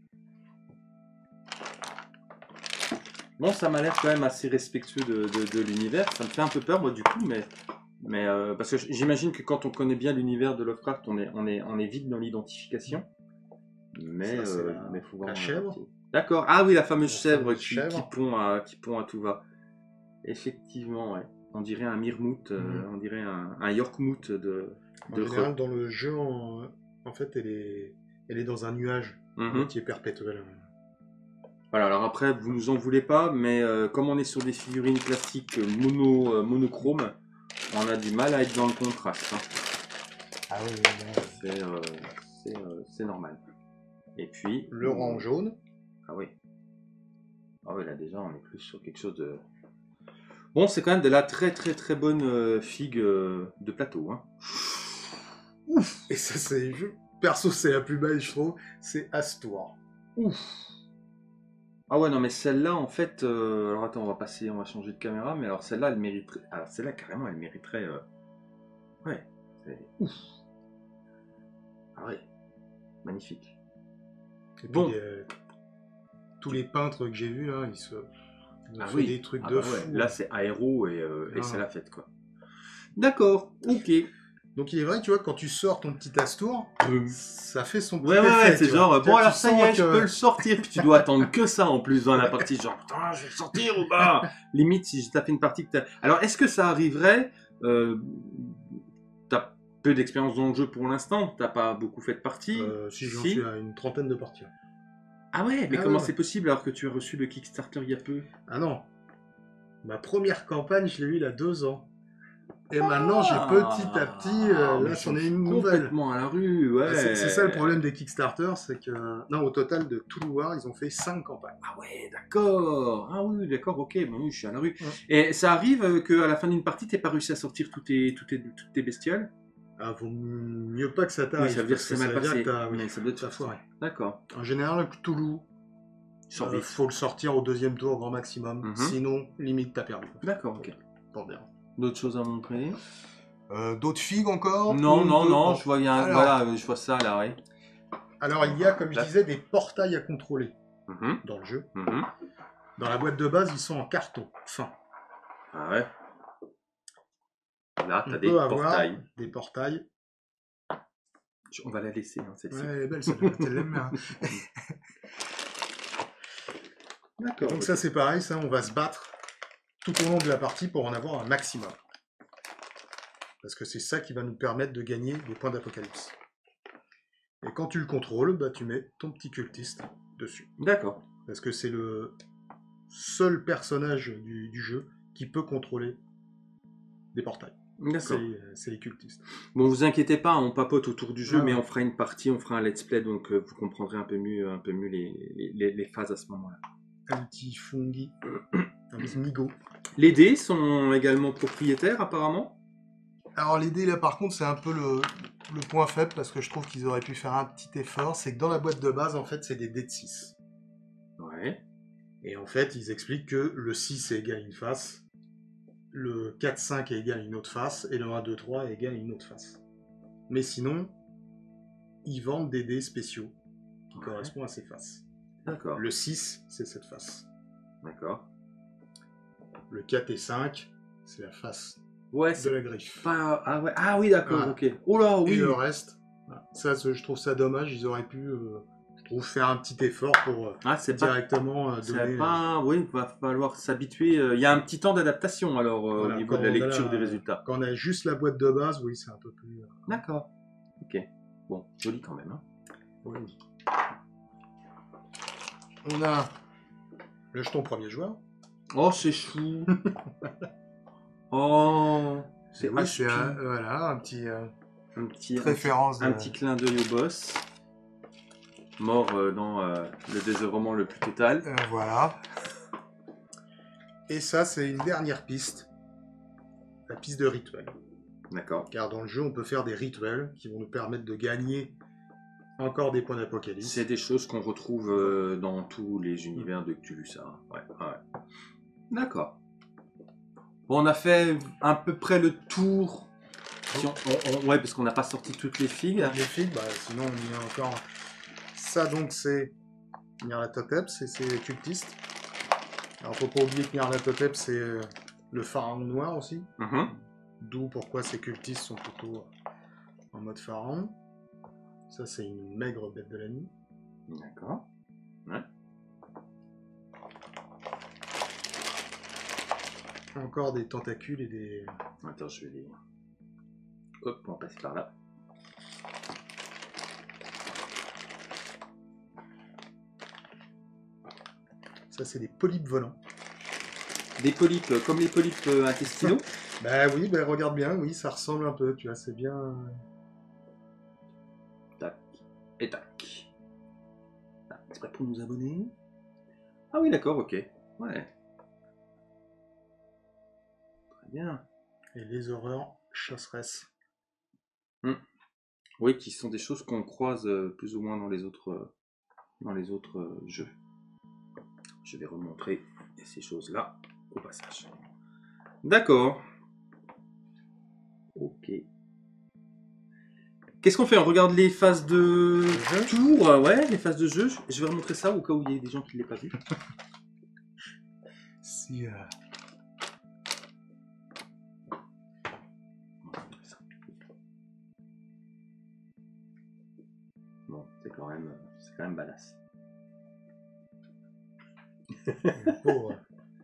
Bon, ça m'a l'air quand même assez respectueux de l'univers. Ça me fait un peu peur, moi, du coup, mais parce que j'imagine que quand on connaît bien l'univers de Lovecraft, on est vite dans l'identification. Mais faut voir la chèvre. D'accord. Ah oui, la fameuse chèvre fameuse chèvre. qui pond à tout va. Effectivement, ouais. On dirait un Mirmouth, on dirait un Yorkmouth de En général, dans le jeu, en fait, elle est dans un nuage qui est perpétuel. Voilà, alors après, vous nous en voulez pas, mais comme on est sur des figurines classiques monochromes, on a du mal à être dans le contraste. Hein. Ah oui, c'est normal. Et puis... Le rang jaune. Ah oui. Ah oui, là déjà, on est plus sur quelque chose de... Bon, c'est quand même de la très très très bonne figue de plateau. Hein. Ouf. Et ça, c'est... Perso, c'est la plus belle, je trouve. C'est Astor. Ouf. Ah ouais, non, mais celle-là, en fait... alors attends, on va changer de caméra, mais alors celle-là, elle mériterait... Alors celle-là, carrément, elle mériterait... Ouais, c'est ouf. Ah ouais, magnifique. Et bon. Puis, tous les peintres que j'ai vus, là, ils ont fait oui. des trucs de fou. Ouais. Là, c'est aéro et c'est la fête, quoi. D'accord, ok. Donc il est vrai, tu vois, quand tu sors ton petit Astour, ça fait son petit ouais, effet. c'est genre, bon alors ça y est, que... je peux le sortir, puis tu dois attendre que ça en plus dans la partie, genre, putain, je vais le sortir ou pas? Limite, si je t'ai fait une partie que t'as... Alors, est-ce que ça arriverait, t'as peu d'expérience dans le jeu pour l'instant, t'as pas beaucoup fait de parties? Si, j'en suis à une trentaine de parties. Ah ouais, mais comment c'est possible alors que tu as reçu le Kickstarter il y a peu? Ah non, ma première campagne, je l'ai eue il y a 2 ans. Et maintenant, j'ai petit à petit, là, c'en est une nouvelle. Complètement à la rue, ouais. C'est ça le problème des Kickstarter, c'est que... Non, au total de Cthulhu War, ils ont fait 5 campagnes. Ah ouais, d'accord. Ah oui, d'accord, ok, bon, oui, je suis à la rue. Ouais. Et ça arrive qu'à la fin d'une partie, t'aies pas réussi à sortir toutes tes bestioles? Ah, vaut mieux pas que ça t'arrive. Oui, ça veut dire que c'est mal passé. Mais ça doit être foiré. D'accord. En général, Cthulhu, faut le sortir au 2e tour, grand maximum. Sinon, limite, t'as perdu. D'accord, ok. Pour bien. D'autres choses à montrer? D'autres figues encore? Non, je vois, je vois ça là, oui. Alors, il y a, comme je disais, des portails à contrôler dans le jeu. Dans la boîte de base, ils sont en carton fin. Ah ouais. Là, t'as des portails. Des portails. On va la laisser, hein, celle-ci. Ouais, elle est belle, celle-là, tu l'aimes bien. D'accord. Donc ça, c'est pareil, ça, on va se battre tout au long de la partie pour en avoir un maximum. Parce que c'est ça qui va nous permettre de gagner des points d'apocalypse. Et quand tu le contrôles, bah, tu mets ton petit cultiste dessus. D'accord. Parce que c'est le seul personnage du jeu qui peut contrôler des portails. D'accord. C'est les cultistes. Bon, vous inquiétez pas, on papote autour du jeu, mais on fera une partie, on fera un let's play, donc vous comprendrez un peu mieux les phases à ce moment-là. Un petit fungi, un petit nigo. Les dés sont également propriétaires, apparemment. Alors les dés, là, par contre, c'est un peu le point faible, parce que je trouve qu'ils auraient pu faire un petit effort, c'est que dans la boîte de base, en fait, c'est des dés de 6. Ouais. Et en fait, ils expliquent que le 6 est égal à une face, le 4-5 est égal à une autre face, et le 1-2-3 est égal à une autre face. Mais sinon, ils vendent des dés spéciaux qui correspondent à ces faces. D'accord. Le 6, c'est cette face. D'accord. Le 4 et 5, c'est la face de la griffe. Ah oui, d'accord, ok. Oh là, oui. Et le reste, ça, je trouve ça dommage, ils auraient pu... je trouve faire un petit effort pour c'est pas... directement donner... Oui, il va falloir s'habituer. Il y a un petit temps d'adaptation alors Voilà, au niveau de la lecture des résultats. Quand on a juste la boîte de base, oui, c'est un peu plus... D'accord. Ok. Bon, joli quand même. Hein. Oui. On a le jeton premier joueur. Oh, c'est chou. Oh, c'est oui, HP. Voilà, un petit référence. Un petit clin d'œil au boss. Mort dans le désœuvrement le plus total. Voilà. Et ça, c'est une dernière piste. La piste de rituel. D'accord. Car dans le jeu, on peut faire des rituels qui vont nous permettre de gagner encore des points d'apocalypse. C'est des choses qu'on retrouve dans tous les univers de Cthulhu, ça. Ouais. D'accord. Bon, on a fait à peu près le tour. Si ouais, parce qu'on n'a pas sorti toutes les figues. Les figues, sinon on y a encore... Ça, donc, c'est Nyarlathotep, c'est cultiste. Alors, faut pas oublier que Nyarlathotep, c'est le pharaon noir aussi. D'où pourquoi ces cultistes sont plutôt en mode pharaon. Ça, c'est une maigre bête de la nuit. D'accord. Ouais. Encore des tentacules et des... Attends, je vais les... Hop, on va passer par là. Ça, c'est des polypes volants. Des polypes, comme les polypes intestinaux. Oui, regarde bien, oui, ça ressemble un peu, tu vois, c'est bien... Tac, et tac. Ah, c'est prêt pour nous abonner. Ah oui, d'accord, ok. Ouais. Très bien. Et les horreurs chasseresses. Oui, qui sont des choses qu'on croise plus ou moins dans les autres jeux. Je vais remontrer ces choses-là au passage. D'accord. Ok. Qu'est-ce qu'on fait? On regarde les phases de tour, ouais, les phases de jeu. Je vais remontrer ça au cas où il y a des gens qui ne l'aient pas vu. Si... Bon, c'est quand même badass. Pauvre.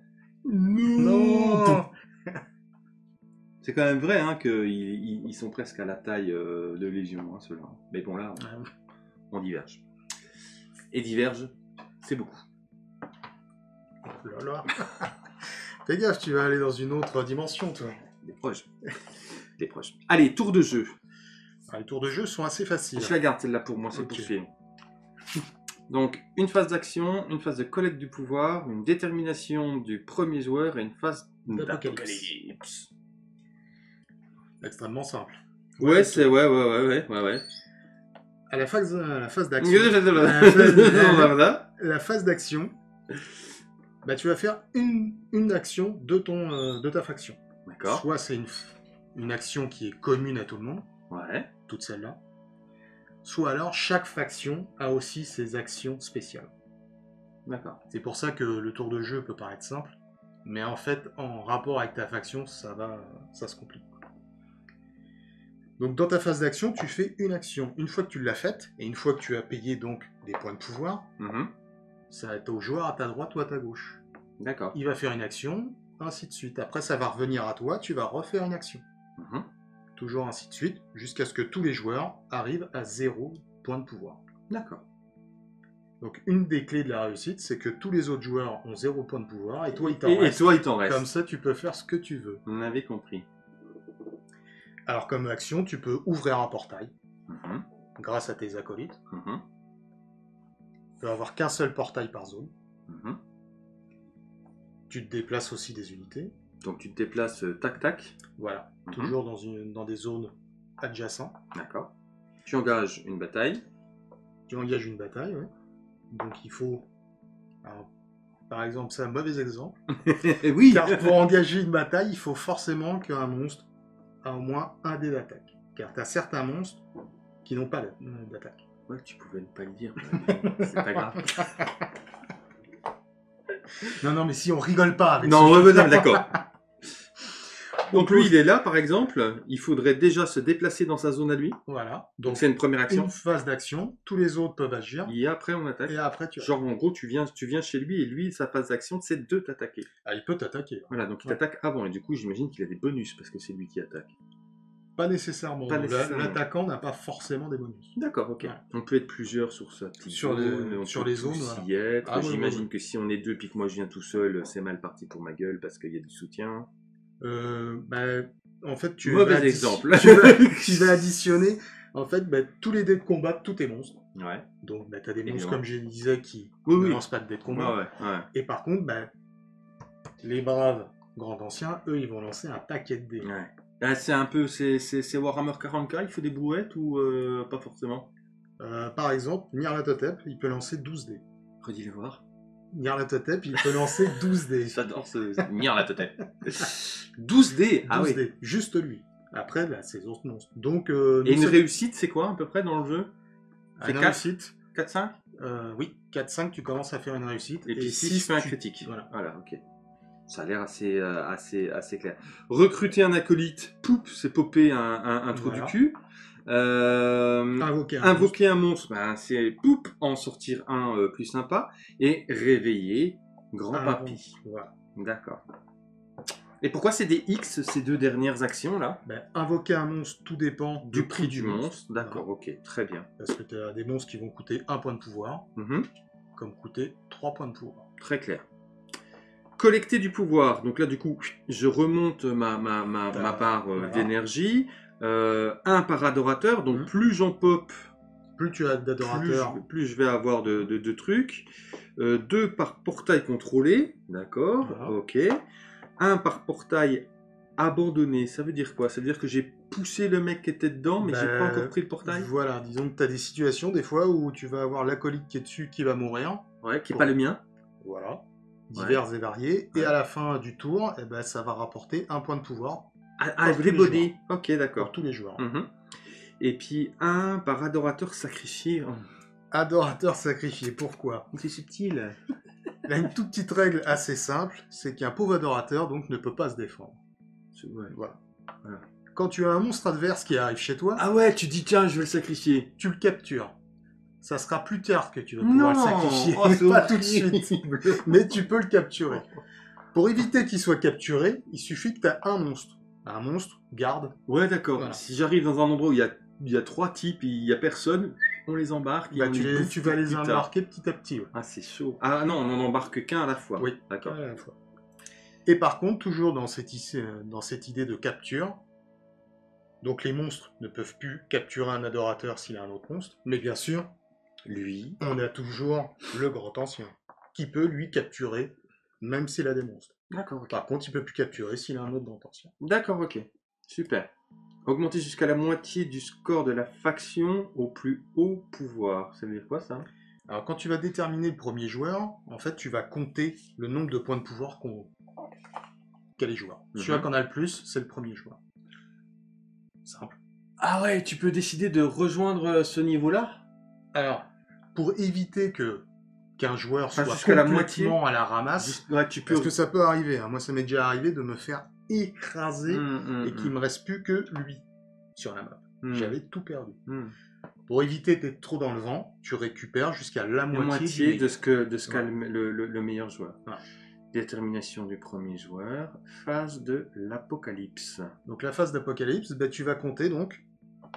Non. C'est quand même vrai hein, qu'ils sont presque à la taille de Légion, hein, ceux-là. Mais bon, là, on diverge. Et diverge, c'est beaucoup. Oh là là. Fais gaffe, tu vas aller dans une autre dimension, toi. Des proches. Des proches. Allez, tour de jeu. Les tours de jeu sont assez faciles. Je la garde celle-là pour moi, c'est pour le film. Donc, une phase d'action, une phase de collecte du pouvoir, une détermination du premier joueur et une phase d'apocalypse. Extrêmement simple. Ouais, c'est ouais. À la phase d'action. La phase d'action, tu vas faire une action de ta faction. D'accord. Soit c'est une action qui est commune à tout le monde. Ouais. Toutes celles-là. Soit alors chaque faction a aussi ses actions spéciales. D'accord. C'est pour ça que le tour de jeu peut paraître simple, mais en fait, en rapport avec ta faction, ça se complique. Donc dans ta phase d'action, tu fais une action. Une fois que tu l'as faite, et une fois que tu as payé donc des points de pouvoir, ça va être au joueur à ta droite ou à ta gauche. D'accord. Il va faire une action, ainsi de suite. Après, ça va revenir à toi, tu vas refaire une action. Toujours ainsi de suite, jusqu'à ce que tous les joueurs arrivent à 0 point de pouvoir. D'accord. Donc une des clés de la réussite, c'est que tous les autres joueurs ont 0 point de pouvoir, et toi il t'en reste. Comme ça, tu peux faire ce que tu veux. On avait compris. Alors comme action, tu peux ouvrir un portail, grâce à tes acolytes. Tu peux avoir qu'un seul portail par zone. Tu te déplaces aussi des unités. Donc tu te déplaces tac-tac. Voilà, toujours dans des zones adjacentes. D'accord. Tu engages une bataille. Ouais. Donc il faut... Alors, par exemple, c'est un mauvais exemple. Oui. Car pour engager une bataille, il faut forcément qu'un monstre a au moins un dé d'attaque. Car tu as certains monstres qui n'ont pas d'attaque. Ouais, tu pouvais ne pas le dire. C'est pas grave. Non, mais si on rigole pas avec non, d'accord. Donc lui, il est là, par exemple. Il faudrait déjà se déplacer dans sa zone à lui. Voilà. Donc c'est une première action. Une phase d'action, tous les autres peuvent agir. Et après, on attaque. Et après, tu Genre, en gros, tu viens chez lui et lui, sa phase d'action, c'est de t'attaquer. Ah, il peut t'attaquer. Voilà, donc il t'attaque avant. Et du coup, j'imagine qu'il a des bonus parce que c'est lui qui attaque. Pas nécessairement. Pas nécessairement. L'attaquant n'a pas forcément des bonus. D'accord, ok. Ouais. On peut être plusieurs sur sa petite Sur zone. les- on sur peut les tous zones, y être. Ah, ouais, J'imagine ouais. que si on est deux puis que moi je viens tout seul, c'est mal parti pour ma gueule parce qu'il y a du soutien. En fait, Mauvais exemple. tu vas additionner en fait, tous les dés de combat de tous tes monstres. Ouais. Donc, tu as des monstres, Évidemment. comme je disais, qui Oui, ne oui. lancent pas de dés de combat. Ouais. Et par contre, les braves grands anciens, eux, ils vont lancer un paquet de dés. Ouais. Ah, c'est un peu, c'est Warhammer 40K, il faut des brouettes ou pas forcément? Par exemple, Nyarlathotep, il peut lancer 12 dés. Redis-le voir. Nyarlathotep, il peut lancer 12 dés. J'adore ce Nyarlathotep. 12 dés. Ah 12 oui. dés, juste lui. Après, c'est autres monstres. Donc, Et une réussite, c'est quoi à peu près dans le jeu? C'est une 4, réussite. 4-5? Oui, 4-5, tu commences à faire une réussite. Et puis 6, je fais un critique. Voilà. Ok. Ça a l'air assez clair. Recruter un acolyte, poup, c'est popper un trou Voilà. du cul. Invoquer un monstre, c'est poup, en sortir un plus sympa. Et réveiller grand papy. Voilà. D'accord. Et pourquoi c'est des X, ces deux dernières actions là? Invoquer un monstre, tout dépend Du prix du monstre. D'accord, Voilà. ok, très bien. Parce que tu as des monstres qui vont coûter 1 point de pouvoir, comme coûter 3 points de pouvoir. Très clair. Collecter du pouvoir. Donc là, du coup, je remonte ma barre d'énergie. 1 par adorateur. Donc plus j'en pop, plus tu as d'adorateurs, plus je vais avoir de trucs. 2 par portail contrôlé. D'accord, Voilà. ok. 1 par portail abandonné. Ça veut dire quoi? Ça veut dire que j'ai poussé le mec qui était dedans, mais j'ai pas encore pris le portail? Voilà, disons que tu as des situations, des fois, où tu vas avoir l'acolyte qui est dessus qui va mourir. Ouais, qui n'est pas le mien. Voilà. Divers et variés. Ouais. Et à la fin du tour, ça va rapporter 1 point de pouvoir. Ah, everybody. Ok, d'accord. Pour tous les joueurs. Et puis 1 par adorateur sacrifié. Adorateur sacrifié, pourquoi? C'est subtil. Il y a une toute petite règle assez simple, c'est qu'un pauvre adorateur donc ne peut pas se défendre. Ouais. Voilà. Quand tu as un monstre adverse qui arrive chez toi, ah ouais, tu dis tiens, je vais le sacrifier. Tu le captures. Ça sera plus tard que tu vas pouvoir le sacrifier. Pas tout de suite. Mais tu peux le capturer. Pour éviter qu'il soit capturé, il suffit que tu as un monstre. Un monstre, garde. Ouais, d'accord. Voilà. Si j'arrive dans un endroit où il y a 3 types et il n'y a personne, on les embarque. Tu vas les embarquer petit à petit. Ouais. Ah, c'est chaud. Ah non, on n'en embarque qu'un à la fois. Oui, d'accord. à la fois. Et par contre, toujours dans cette idée de capture, donc les monstres ne peuvent plus capturer un adorateur s'il a un autre monstre, mais bien sûr, lui, on a toujours le grand ancien, qui peut lui capturer, même s'il a des monstres. D'accord, ok. Par contre, il peut plus capturer s'il a un autre grand ancien. D'accord, ok. Super. Augmenter jusqu'à la moitié du score de la faction au plus haut pouvoir. Ça veut dire quoi, ça? Alors, quand tu vas déterminer le premier joueur, en fait, tu vas compter le nombre de points de pouvoir qu'a les joueurs. Celui qu'on a le plus, c'est le premier joueur. Simple. Ah ouais, tu peux décider de rejoindre ce niveau-là? Alors, pour éviter qu'un joueur soit jusqu'à la moitié complètement à la ramasse, ouais, tu peux... parce que ça peut arriver. Hein. Moi, ça m'est déjà arrivé de me faire écraser et qu'il me reste plus que lui sur la map. J'avais tout perdu. Pour éviter d'être trop dans le vent, tu récupères jusqu'à la moitié de ce qu'a le meilleur joueur. Voilà. Détermination du premier joueur. Phase de l'apocalypse. Donc la phase d'apocalypse, tu vas compter donc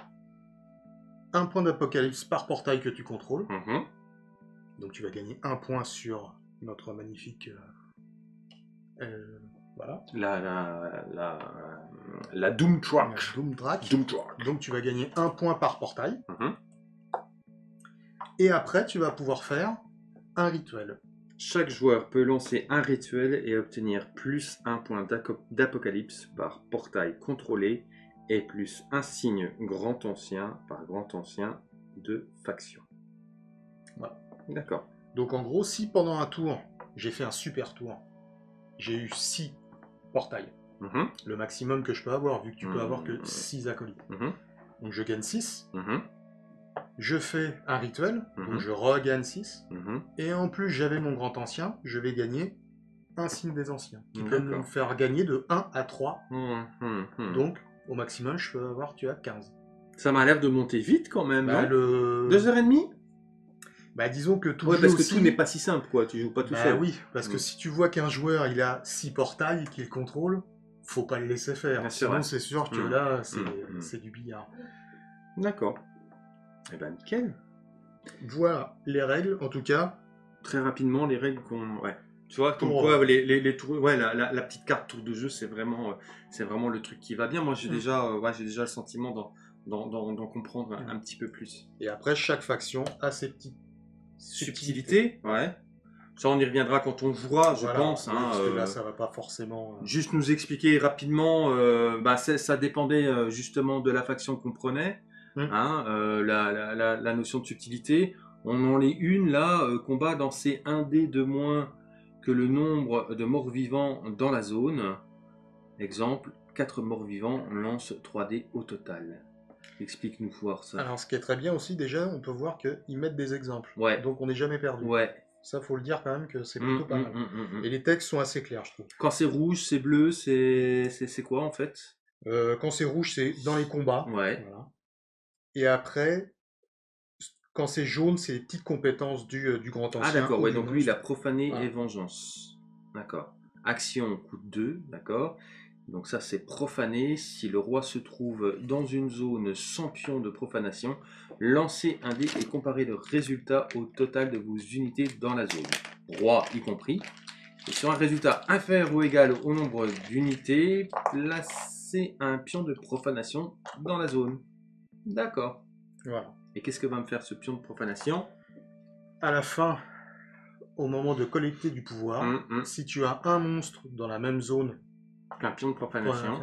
un point d'apocalypse par portail que tu contrôles. Donc tu vas gagner 1 point sur notre magnifique... voilà. La Doom Track. La Doom Track. Doom Track. Donc tu vas gagner 1 point par portail. Et après, tu vas pouvoir faire un rituel. Chaque joueur peut lancer un rituel et obtenir plus 1 point d'apocalypse par portail contrôlé et plus un signe grand ancien par grand ancien de faction. Voilà. D'accord. Donc en gros, si pendant un tour, j'ai fait un super tour, j'ai eu 6 portails, le maximum que je peux avoir, vu que tu peux avoir que 6 acolytes. Donc je gagne 6. Je fais un rituel, donc je regagne 6. Et en plus, j'avais mon grand ancien, je vais gagner un signe des anciens, qui peut me D'accord. faire gagner de 1 à 3. Donc, Donc, au maximum, je peux avoir, tu as 15. ça m'a l'air de monter vite quand même, Bah, non le... 2h30? Bah, disons que tout Ouais, jeu parce que aussi... tout n'est pas si simple, quoi. Tu joues pas tout Bah seul. oui, parce que si tu vois qu'un joueur, il a 6 portails et qu'il contrôle, faut pas le laisser faire. Bien sûr, Sinon, ouais. c'est sûr que là, c'est du billard. D'accord. Eh ben, nickel. Voilà les règles, en tout cas. Très rapidement, les règles qu'on... Ouais. Tu vois, comme Pour, quoi, les tours... Ouais, la petite carte tour de jeu, c'est vraiment le truc qui va bien. Moi, j'ai déjà le sentiment d'en comprendre un petit peu plus. Et après, chaque faction a ses petites Subtilité, ouais. Ça, on y reviendra quand on jouera, je Voilà, pense. oui, Hein, parce que là, ça va pas forcément... Juste nous expliquer rapidement, ça dépendait justement de la faction qu'on prenait, hein, la notion de subtilité. On en est une là, combat dans ces 1 dé de moins que le nombre de morts vivants dans la zone. Exemple, 4 morts vivants, on lance 3 dés au total. Explique-nous voir ça. Alors, ce qui est très bien aussi, déjà, on peut voir qu'ils mettent des exemples. Ouais. Donc, on n'est jamais perdu. Ouais. Ça, faut le dire quand même que c'est plutôt pas mal. Et les textes sont assez clairs, je trouve. Quand c'est rouge, c'est bleu, c'est quoi en fait? Quand c'est rouge, c'est dans les combats. Ouais. Voilà. Et après, quand c'est jaune, c'est les petites compétences du grand ancien. Ah d'accord, ou ouais, du donc lui il a monstre. profané Voilà. et vengeance. D'accord. Action coûte 2, d'accord. Donc ça c'est profané. Si le roi se trouve dans une zone sans pion de profanation, lancez un dé et comparez le résultat au total de vos unités dans la zone. Roi y compris. Et sur un résultat inférieur ou égal au nombre d'unités, placez un pion de profanation dans la zone. D'accord. Voilà. Et qu'est-ce que va me faire ce pion de profanation? À la fin, au moment de collecter du pouvoir, si tu as un monstre dans la même zone un pion de profanation,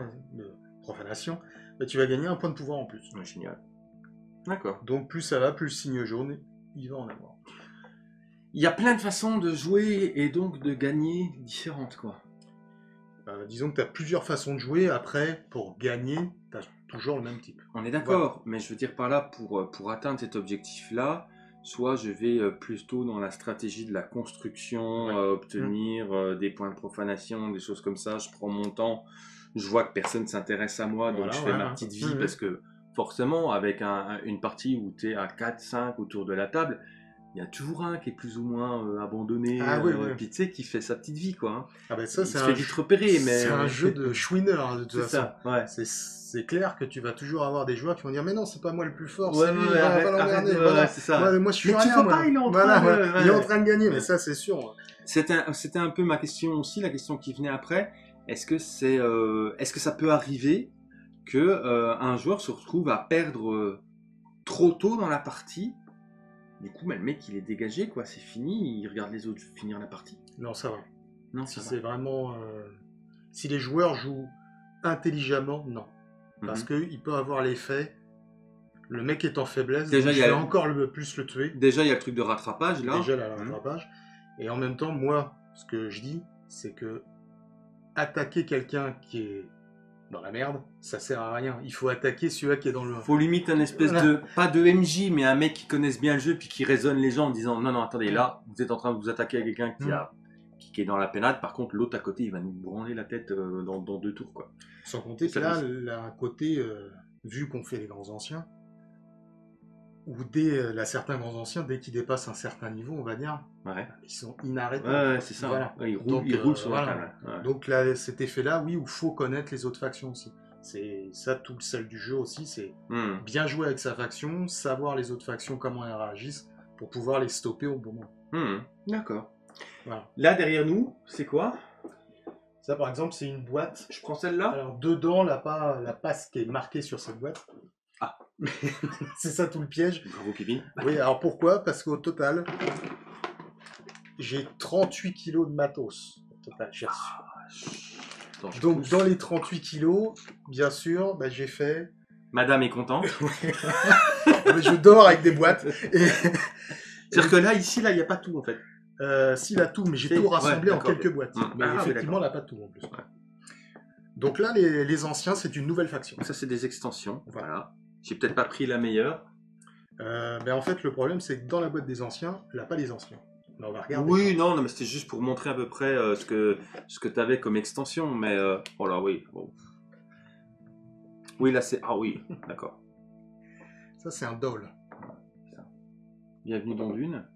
bah, tu vas gagner un point de pouvoir en plus. Ouais, génial. D'accord. Donc plus ça va, plus le signe jaune, il va en avoir. Il y a plein de façons de jouer et donc de gagner différentes, quoi. Disons que tu as plusieurs façons de jouer. Après, pour gagner, tu as toujours le même type. On est d'accord, mais je veux dire par là, pour atteindre cet objectif-là, soit je vais plutôt dans la stratégie de la construction, obtenir des points de profanation, des choses comme ça. Je prends mon temps, je vois que personne ne s'intéresse à moi, donc je fais ma petite vie, parce que forcément, avec une partie où tu es à 4-5 autour de la table, il y a toujours un qui est plus ou moins abandonné, puis tu sais, qui fait sa petite vie, quoi. Hein. Ah ben ça, il se fait vite repérer, mais... C'est un jeu de chouineur, de toute façon. Ça, ouais. C'est clair que tu vas toujours avoir des joueurs qui vont dire mais non, c'est pas moi le plus fort, ouais, c'est lui, va l'emmerder. Voilà. C'est ça. Moi, je suis mais rien, tu vois pas, il est en train il est en train de gagner, mais ça, c'est sûr. C'était un peu ma question aussi, la question qui venait après. Est-ce que ça peut arriver que un joueur se retrouve à perdre trop tôt dans la partie? Du coup, le mec, il est dégagé, quoi. C'est fini. Il regarde les autres finir la partie. Non, ça va. Non, si c'est vraiment... si les joueurs jouent intelligemment, non. Parce qu'il peut avoir l'effet... Le mec est en faiblesse, déjà, il va encore plus le tuer. Déjà, il y a le truc de rattrapage, là. Déjà, le rattrapage. Et en même temps, moi, ce que je dis, c'est que attaquer quelqu'un qui est dans la merde, ça sert à rien. Il faut attaquer celui-là qui est dans le... Faut limite un espèce de... Pas de MJ, mais un mec qui connaisse bien le jeu, puis qui raisonne les gens en disant « Non, attendez, là, vous êtes en train de vous attaquer à quelqu'un qui est dans la pénade. Par contre, l'autre à côté, il va nous branler la tête dans 2 tours, quoi. » Sans compter que là, côté, vu qu'on fait les grands anciens, ou certains grands anciens, dès qu'ils dépassent un certain niveau, on va dire, ils sont inarrêtables. Ouais, c'est ça. Voilà. Ouais, ils roulent sur la table. Ouais. Donc là, cet effet-là, oui, où il faut connaître les autres factions aussi. C'est ça tout le sel du jeu aussi, c'est bien jouer avec sa faction, savoir les autres factions, comment elles réagissent, pour pouvoir les stopper au bon moment. D'accord. Voilà. Là, derrière nous, c'est quoi? Ça, par exemple, c'est une boîte. Je prends celle-là. Alors, dedans, la passe qui est marquée sur cette boîte. Ah. C'est ça tout le piège. Bravo, Kevin. Oui, alors pourquoi? Parce qu'au total, j'ai 38 kilos de matos. Au total, j'ai reçu. Donc, dans les 38 kilos, bien sûr, j'ai fait... Madame est contente. Je dors avec des boîtes. C'est-à-dire que là, ici, il n'y a pas tout, en fait. Si, il a tout, mais j'ai tout rassemblé en quelques boîtes. Mais effectivement, il n'a pas tout, en plus. Ouais. Donc là, les anciens, c'est une nouvelle faction. Ça, c'est des extensions. Voilà. J'ai peut-être pas pris la meilleure. En fait, le problème, c'est que dans la boîte des anciens, elle n'a pas les anciens. Mais on va regarder. Oui, non, mais c'était juste pour montrer à peu près ce que tu avais comme extension. Mais oh là, oui. Bon. Oui, là c'est. Ah oui, d'accord. Ça, c'est un doll. Bienvenue dans Dune.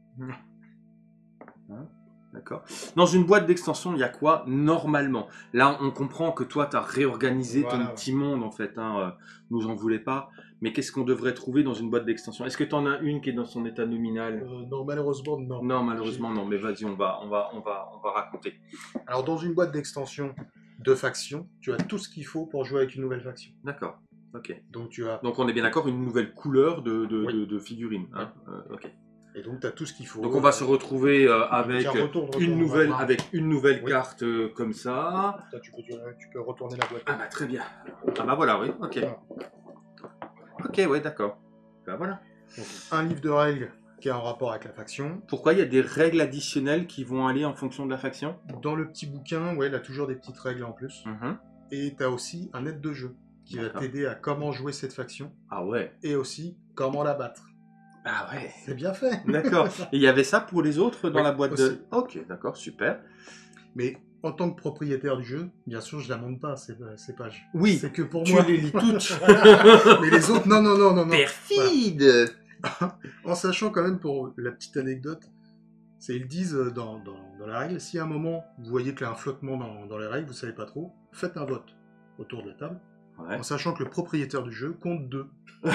Hein, d'accord. Dans une boîte d'extension, il y a quoi normalement? Là, on comprend que toi, tu as réorganisé ton petit monde en fait. Hein, nous en voulez pas. Mais qu'est-ce qu'on devrait trouver dans une boîte d'extension? Est-ce que tu en as une qui est dans son état nominal? Non, malheureusement, non. Non, malheureusement, non. Mais vas-y, on va raconter. Alors, dans une boîte d'extension de faction, tu as tout ce qu'il faut pour jouer avec une nouvelle faction. D'accord. Ok. Donc, Donc on est bien d'accord, une nouvelle couleur de Oui. figurines. Hein ok. Et donc, tu as tout ce qu'il faut. Donc on va se retrouver avec Tiens, retourne, une nouvelle Oui. carte comme ça. Toi, tu peux retourner la boîte. Ah bah très bien. Ah bah voilà, oui, ok. Voilà. Ok, ouais, d'accord. Bah voilà. Donc, un livre de règles qui a un rapport avec la faction. Pourquoi il y a des règles additionnelles qui vont aller en fonction de la faction? Dans le petit bouquin, ouais, il a toujours des petites règles en plus. Mhm. Et tu as aussi un aide de jeu qui va D'accord. t'aider à comment jouer cette faction Ah ouais. et aussi comment la battre. Ah ouais. C'est bien fait. D'accord. Et il y avait ça pour les autres dans Oui, la boîte aussi. de... Ok, d'accord, super. Mais en tant que propriétaire du jeu, bien sûr, je la monte pas, ces pages. Oui, C'est que pour tu moi. les lis toutes. Voilà. Mais les autres, non. Perfide. En sachant quand même, pour la petite anecdote, c'est ils disent dans la règle, si à un moment vous voyez qu'il y a un flottement dans les règles, vous savez pas trop, faites un vote autour de la table, Ouais. en sachant que le propriétaire du jeu compte 2.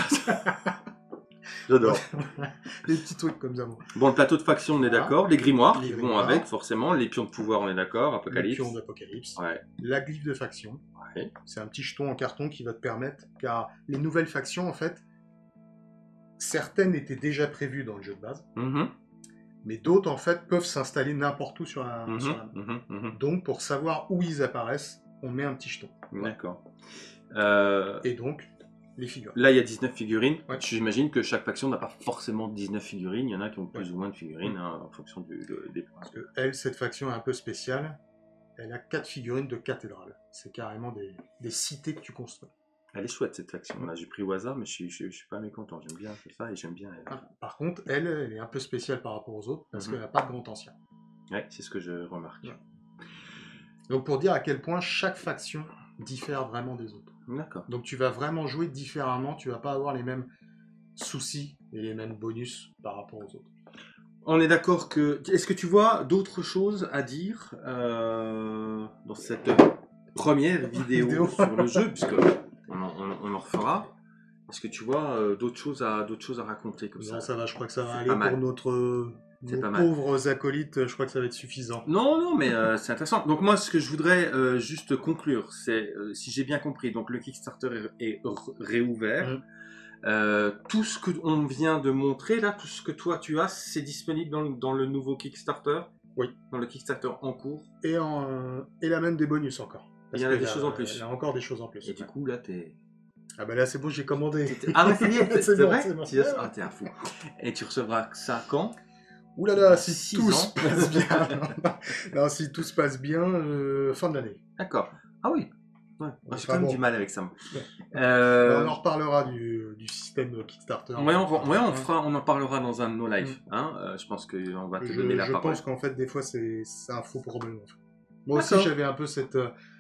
J'adore. Des petits trucs comme ça. Bon. Bon, le plateau de faction, on est Voilà. d'accord. Les grimoires Les qui vont grimoires. avec, forcément. Les pions de pouvoir, on est d'accord. Le Apocalypse. pion d'Apocalypse. Ouais. La glyphe de faction. Ouais. C'est un petit jeton en carton qui va te permettre, car les nouvelles factions, en fait, certaines étaient déjà prévues dans le jeu de base, Mhm. mais d'autres, en fait, peuvent s'installer n'importe où sur la Mhm. map. Mhm. Mhm. Donc, pour savoir où ils apparaissent, on met un petit jeton. D'accord. Et donc, les figures. Là, il y a 19 figurines. Ouais. J'imagine que chaque faction n'a pas forcément 19 figurines. Il y en a qui ont plus Ouais. ou moins de figurines hein, en fonction des points. Parce que elle, cette faction est un peu spéciale. Elle a 4 figurines de cathédrale. C'est carrément des cités que tu construis. Elle est chouette cette faction. Là, j'ai pris au hasard, mais je suis pas mécontent. J'aime bien ça et j'aime bien elle. Par contre, elle est un peu spéciale par rapport aux autres parce Mhm. qu'elle n'a pas de grand ancien. Ouais, c'est ce que je remarque. Ouais. Donc, pour dire à quel point chaque faction diffère vraiment des autres. D'accord. Donc, tu vas vraiment jouer différemment. Tu vas pas avoir les mêmes soucis et les mêmes bonus par rapport aux autres. On est d'accord que... Est-ce que tu vois d'autres choses à dire dans cette première vidéo sur le jeu, puisque on en refera. Est-ce que tu vois d'autres choses à raconter comme Non, ça? ça va, je crois que ça va C'est aller pas mal. pour C'est nos pas mal. pauvres acolytes, je crois que ça va être suffisant. Non, mais c'est intéressant. Donc moi, ce que je voudrais juste conclure, c'est, si j'ai bien compris, donc le Kickstarter est réouvert. Tout ce qu'on vient de montrer, là, tout ce que toi tu as, c'est disponible dans le nouveau Kickstarter? Oui. Dans le Kickstarter en cours? Et là même des bonus encore. Il y en a des choses en plus. Il y a encore des choses en plus. Et du coup, là, t'es... Ah bah là c'est bon, j'ai commandé. Ah ouais, ça y est, c'est bon, vrai? c'est bon. Ah, t'es un fou. Et tu recevras ça quand? Ouh là là, si 6 tout ans. se passe bien. Non, si tout se passe bien, fin de l'année. D'accord. Ah oui. Ouais. J'ai Enfin, quand même bon. du mal avec ça. On en reparlera du système Kickstarter. Ouais, on en parlera dans un de nos lives. Hein. Je pense qu'on va te donner la Je parole. pense qu'en fait, des fois, c'est un faux problème. En fait. Moi aussi, D'accord. j'avais un peu cet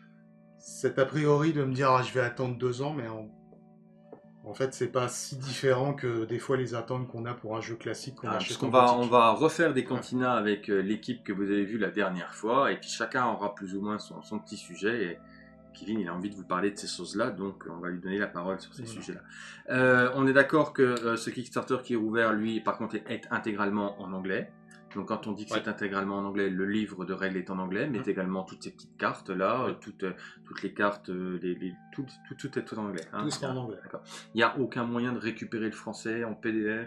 a priori de me dire, ah, je vais attendre 2 ans, mais en fait, c'est pas si différent que des fois les attentes qu'on a pour un jeu classique qu'on Parce achète qu'on en va, boutique. on va refaire des cantinas avec l'équipe que vous avez vue la dernière fois, et puis chacun aura plus ou moins son petit sujet. Et Kevin, il a envie de vous parler de ces choses-là, donc on va lui donner la parole sur ces sujets-là. On est d'accord que ce Kickstarter qui est ouvert, lui, par contre, est intégralement en anglais. Donc quand on dit que c'est intégralement en anglais, le livre de règles est en anglais, mais également toutes ces petites cartes là, toutes les cartes, tout est tout en anglais. Hein, Tout sera en anglais. D'accord. Il n'y a aucun moyen de récupérer le français en PDF.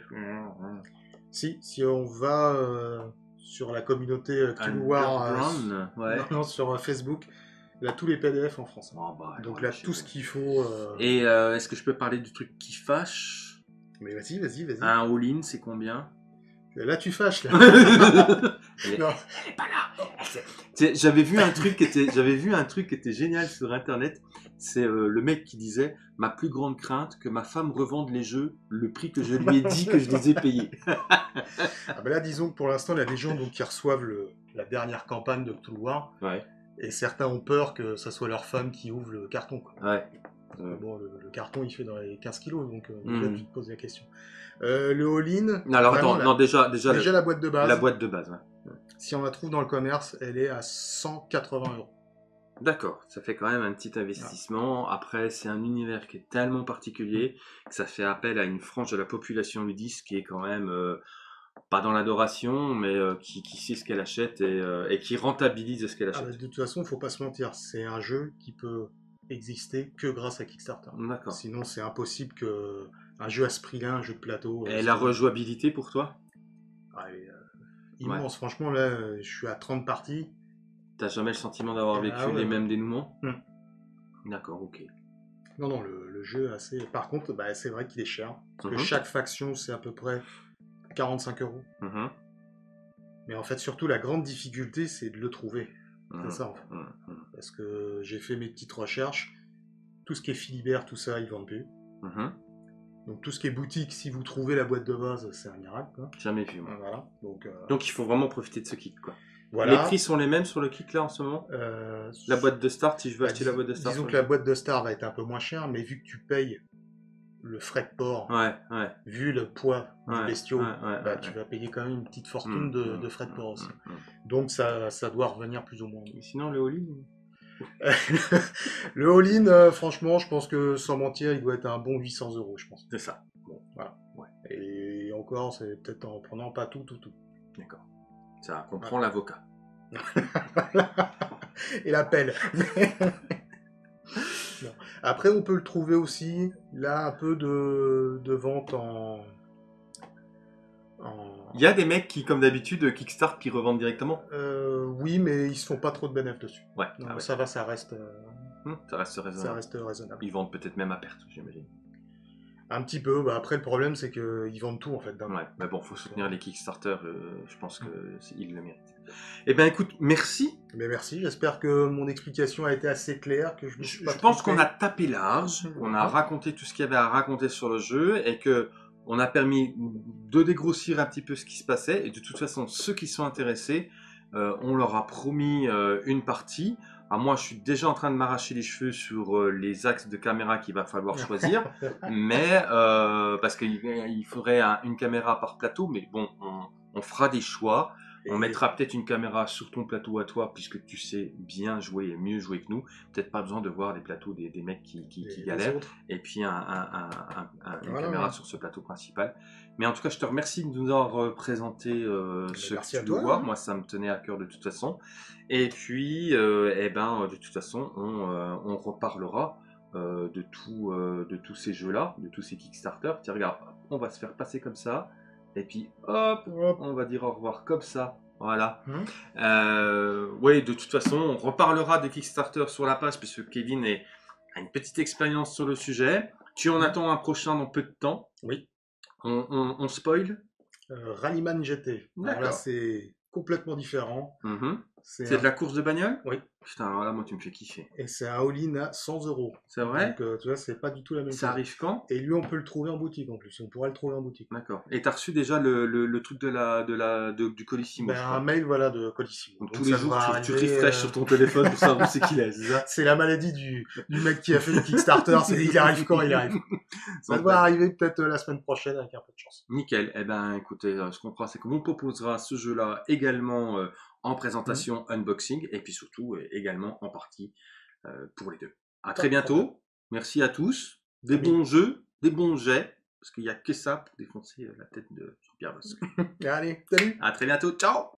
Si on va sur la communauté Cthulhu War, Underground, sur Facebook, là tous les PDF en français. Oh, bah, Donc ouais, là tout ce qu'il faut. Et est-ce que je peux parler du truc qui fâche? Mais vas-y. Un all-in, c'est combien? Là tu fâches là. Elle est Non. pas là. Elle J'avais vu un truc qui était génial sur internet. C'est le mec qui disait ma plus grande crainte que ma femme revende les jeux le prix que je lui ai dit que je les ai payés. Ah ben là, disons que pour l'instant, il y a des gens donc, qui reçoivent la dernière campagne de Cthulhu War, Ouais. et certains ont peur que ça soit leur femme qui ouvre le carton. Quoi. Ouais. Bon, le carton, il fait dans les 15 kilos, donc Mhm. déjà, tu te poses la question. Le all-in, Non, alors vraiment, attends, non, déjà la boîte de base, la boîte de base. Ouais. si on la trouve dans le commerce, elle est à 180 €. D'accord, ça fait quand même un petit investissement. Après, c'est un univers qui est tellement particulier que ça fait appel à une frange de la population ludiste qui est quand même pas dans l'adoration, mais qui sait ce qu'elle achète et qui rentabilise ce qu'elle Ah achète. bah, de toute façon, il faut pas se mentir, c'est un jeu qui peut exister que grâce à Kickstarter. D'accord. Sinon, c'est impossible que un jeu à ce prix-là, un jeu de plateau. Et la rejouabilité pour toi? Elle est, immense. Ouais. Franchement, là, je suis à 30 parties. T'as jamais le sentiment d'avoir vécu les mêmes dénouements? D'accord, ok. Non, le jeu est assez... Par contre, bah, c'est vrai qu'il est cher. Parce que chaque faction, c'est à peu près 45 €. Mais en fait, surtout, la grande difficulté, c'est de le trouver. C'est ça, en fait. Parce que j'ai fait mes petites recherches. Tout ce qui est Philibert, tout ça, ils vendent plus. Donc tout ce qui est boutique, si vous trouvez la boîte de base, c'est un miracle. Quoi. Jamais vu. Moi. Voilà. Donc il faut vraiment profiter de ce kit, quoi. Voilà. Les prix sont les mêmes sur le kit là en ce moment? La boîte de start, si je veux acheter la boîte de start. Disons que la boîte de start va être un peu moins chère, mais vu que tu payes le frais de port, vu le poids du bestiau, tu vas payer quand même une petite fortune de frais de port aussi. Donc ça doit revenir plus ou moins. Et sinon le all-in le all-in, franchement, je pense que sans mentir, il doit être un bon 800 €, je pense. C'est ça. Bon, voilà. Ouais. Et encore, c'est peut-être en prenant pas tout. D'accord. Ça comprend l'avocat. Et la pelle. Après, on peut le trouver aussi, là, un peu de vente en... Il y a des mecs qui, comme d'habitude, Kickstart, qui revendent directement? Oui, mais ils se font pas trop de bénéfices dessus. Ouais. Non, ça va, ça reste... ça reste raisonnable. Ça reste raisonnable. Ils vendent peut-être même à perte, j'imagine. Un petit peu. Bah, après, le problème, c'est qu'ils vendent tout, en fait. Ouais, mais bon, faut soutenir les Kickstarter. Je pense qu'ils le méritent. Eh bien, écoute, merci. Mais merci. J'espère que mon explication a été assez claire. Que je pense qu'on a tapé large. On a raconté tout ce qu'il y avait à raconter sur le jeu et que on a permis de dégrossir un petit peu ce qui se passait. Et de toute façon, ceux qui sont intéressés, on leur a promis une partie. Alors moi, je suis déjà en train de m'arracher les cheveux sur les axes de caméra qu'il va falloir choisir, mais parce qu'il faudrait une caméra par plateau, mais bon, on fera des choix. On mettra peut-être une caméra sur ton plateau à toi, puisque tu sais bien jouer et mieux jouer que nous. Peut-être pas besoin de voir les plateaux des mecs qui galèrent. Et puis une caméra sur ce plateau principal. Mais en tout cas, je te remercie de nous avoir présenté ce que tu dois voir. Moi, ça me tenait à cœur de toute façon. Et puis, de toute façon, on reparlera de tous ces jeux-là, de tous ces Kickstarter. Tiens, regarde, on va se faire passer comme ça. Et puis, hop, on va dire au revoir comme ça. Voilà. Oui, de toute façon, on reparlera de Kickstarter sur la page, puisque Kevin a une petite expérience sur le sujet. Tu en attends un prochain dans peu de temps. Oui. On spoil Rallyman GT. Alors là, c'est complètement différent. C'est de la course de bagnole? Oui. Putain, alors là, moi, tu me fais kiffer. Et c'est un all-in à 100 €. C'est vrai? Donc, tu vois, c'est pas du tout la même chose. Ça arrive quand? Et lui, on peut le trouver en boutique en plus. On pourra le trouver en boutique. D'accord. Et t'as reçu déjà le truc du Colissimo? Un mail, voilà, de Colissimo. Donc tous les jours, tu refresh sur ton téléphone pour savoir où c'est qu'il est, c'est ça? C'est la maladie du mec qui a fait le Kickstarter. Il arrive quand il arrive. Ça doit arriver peut-être la semaine prochaine avec un peu de chance. Nickel. Eh ben, écoutez, ce qu'on fera, c'est qu'on proposera ce jeu-là également en présentation, unboxing, et puis surtout également en partie pour les deux. À très bientôt. Merci à tous. Des bons jeux, des bons jets, parce qu'il n'y a que ça pour défoncer la tête de Pierre Bosque. Allez, salut. À très bientôt. Ciao.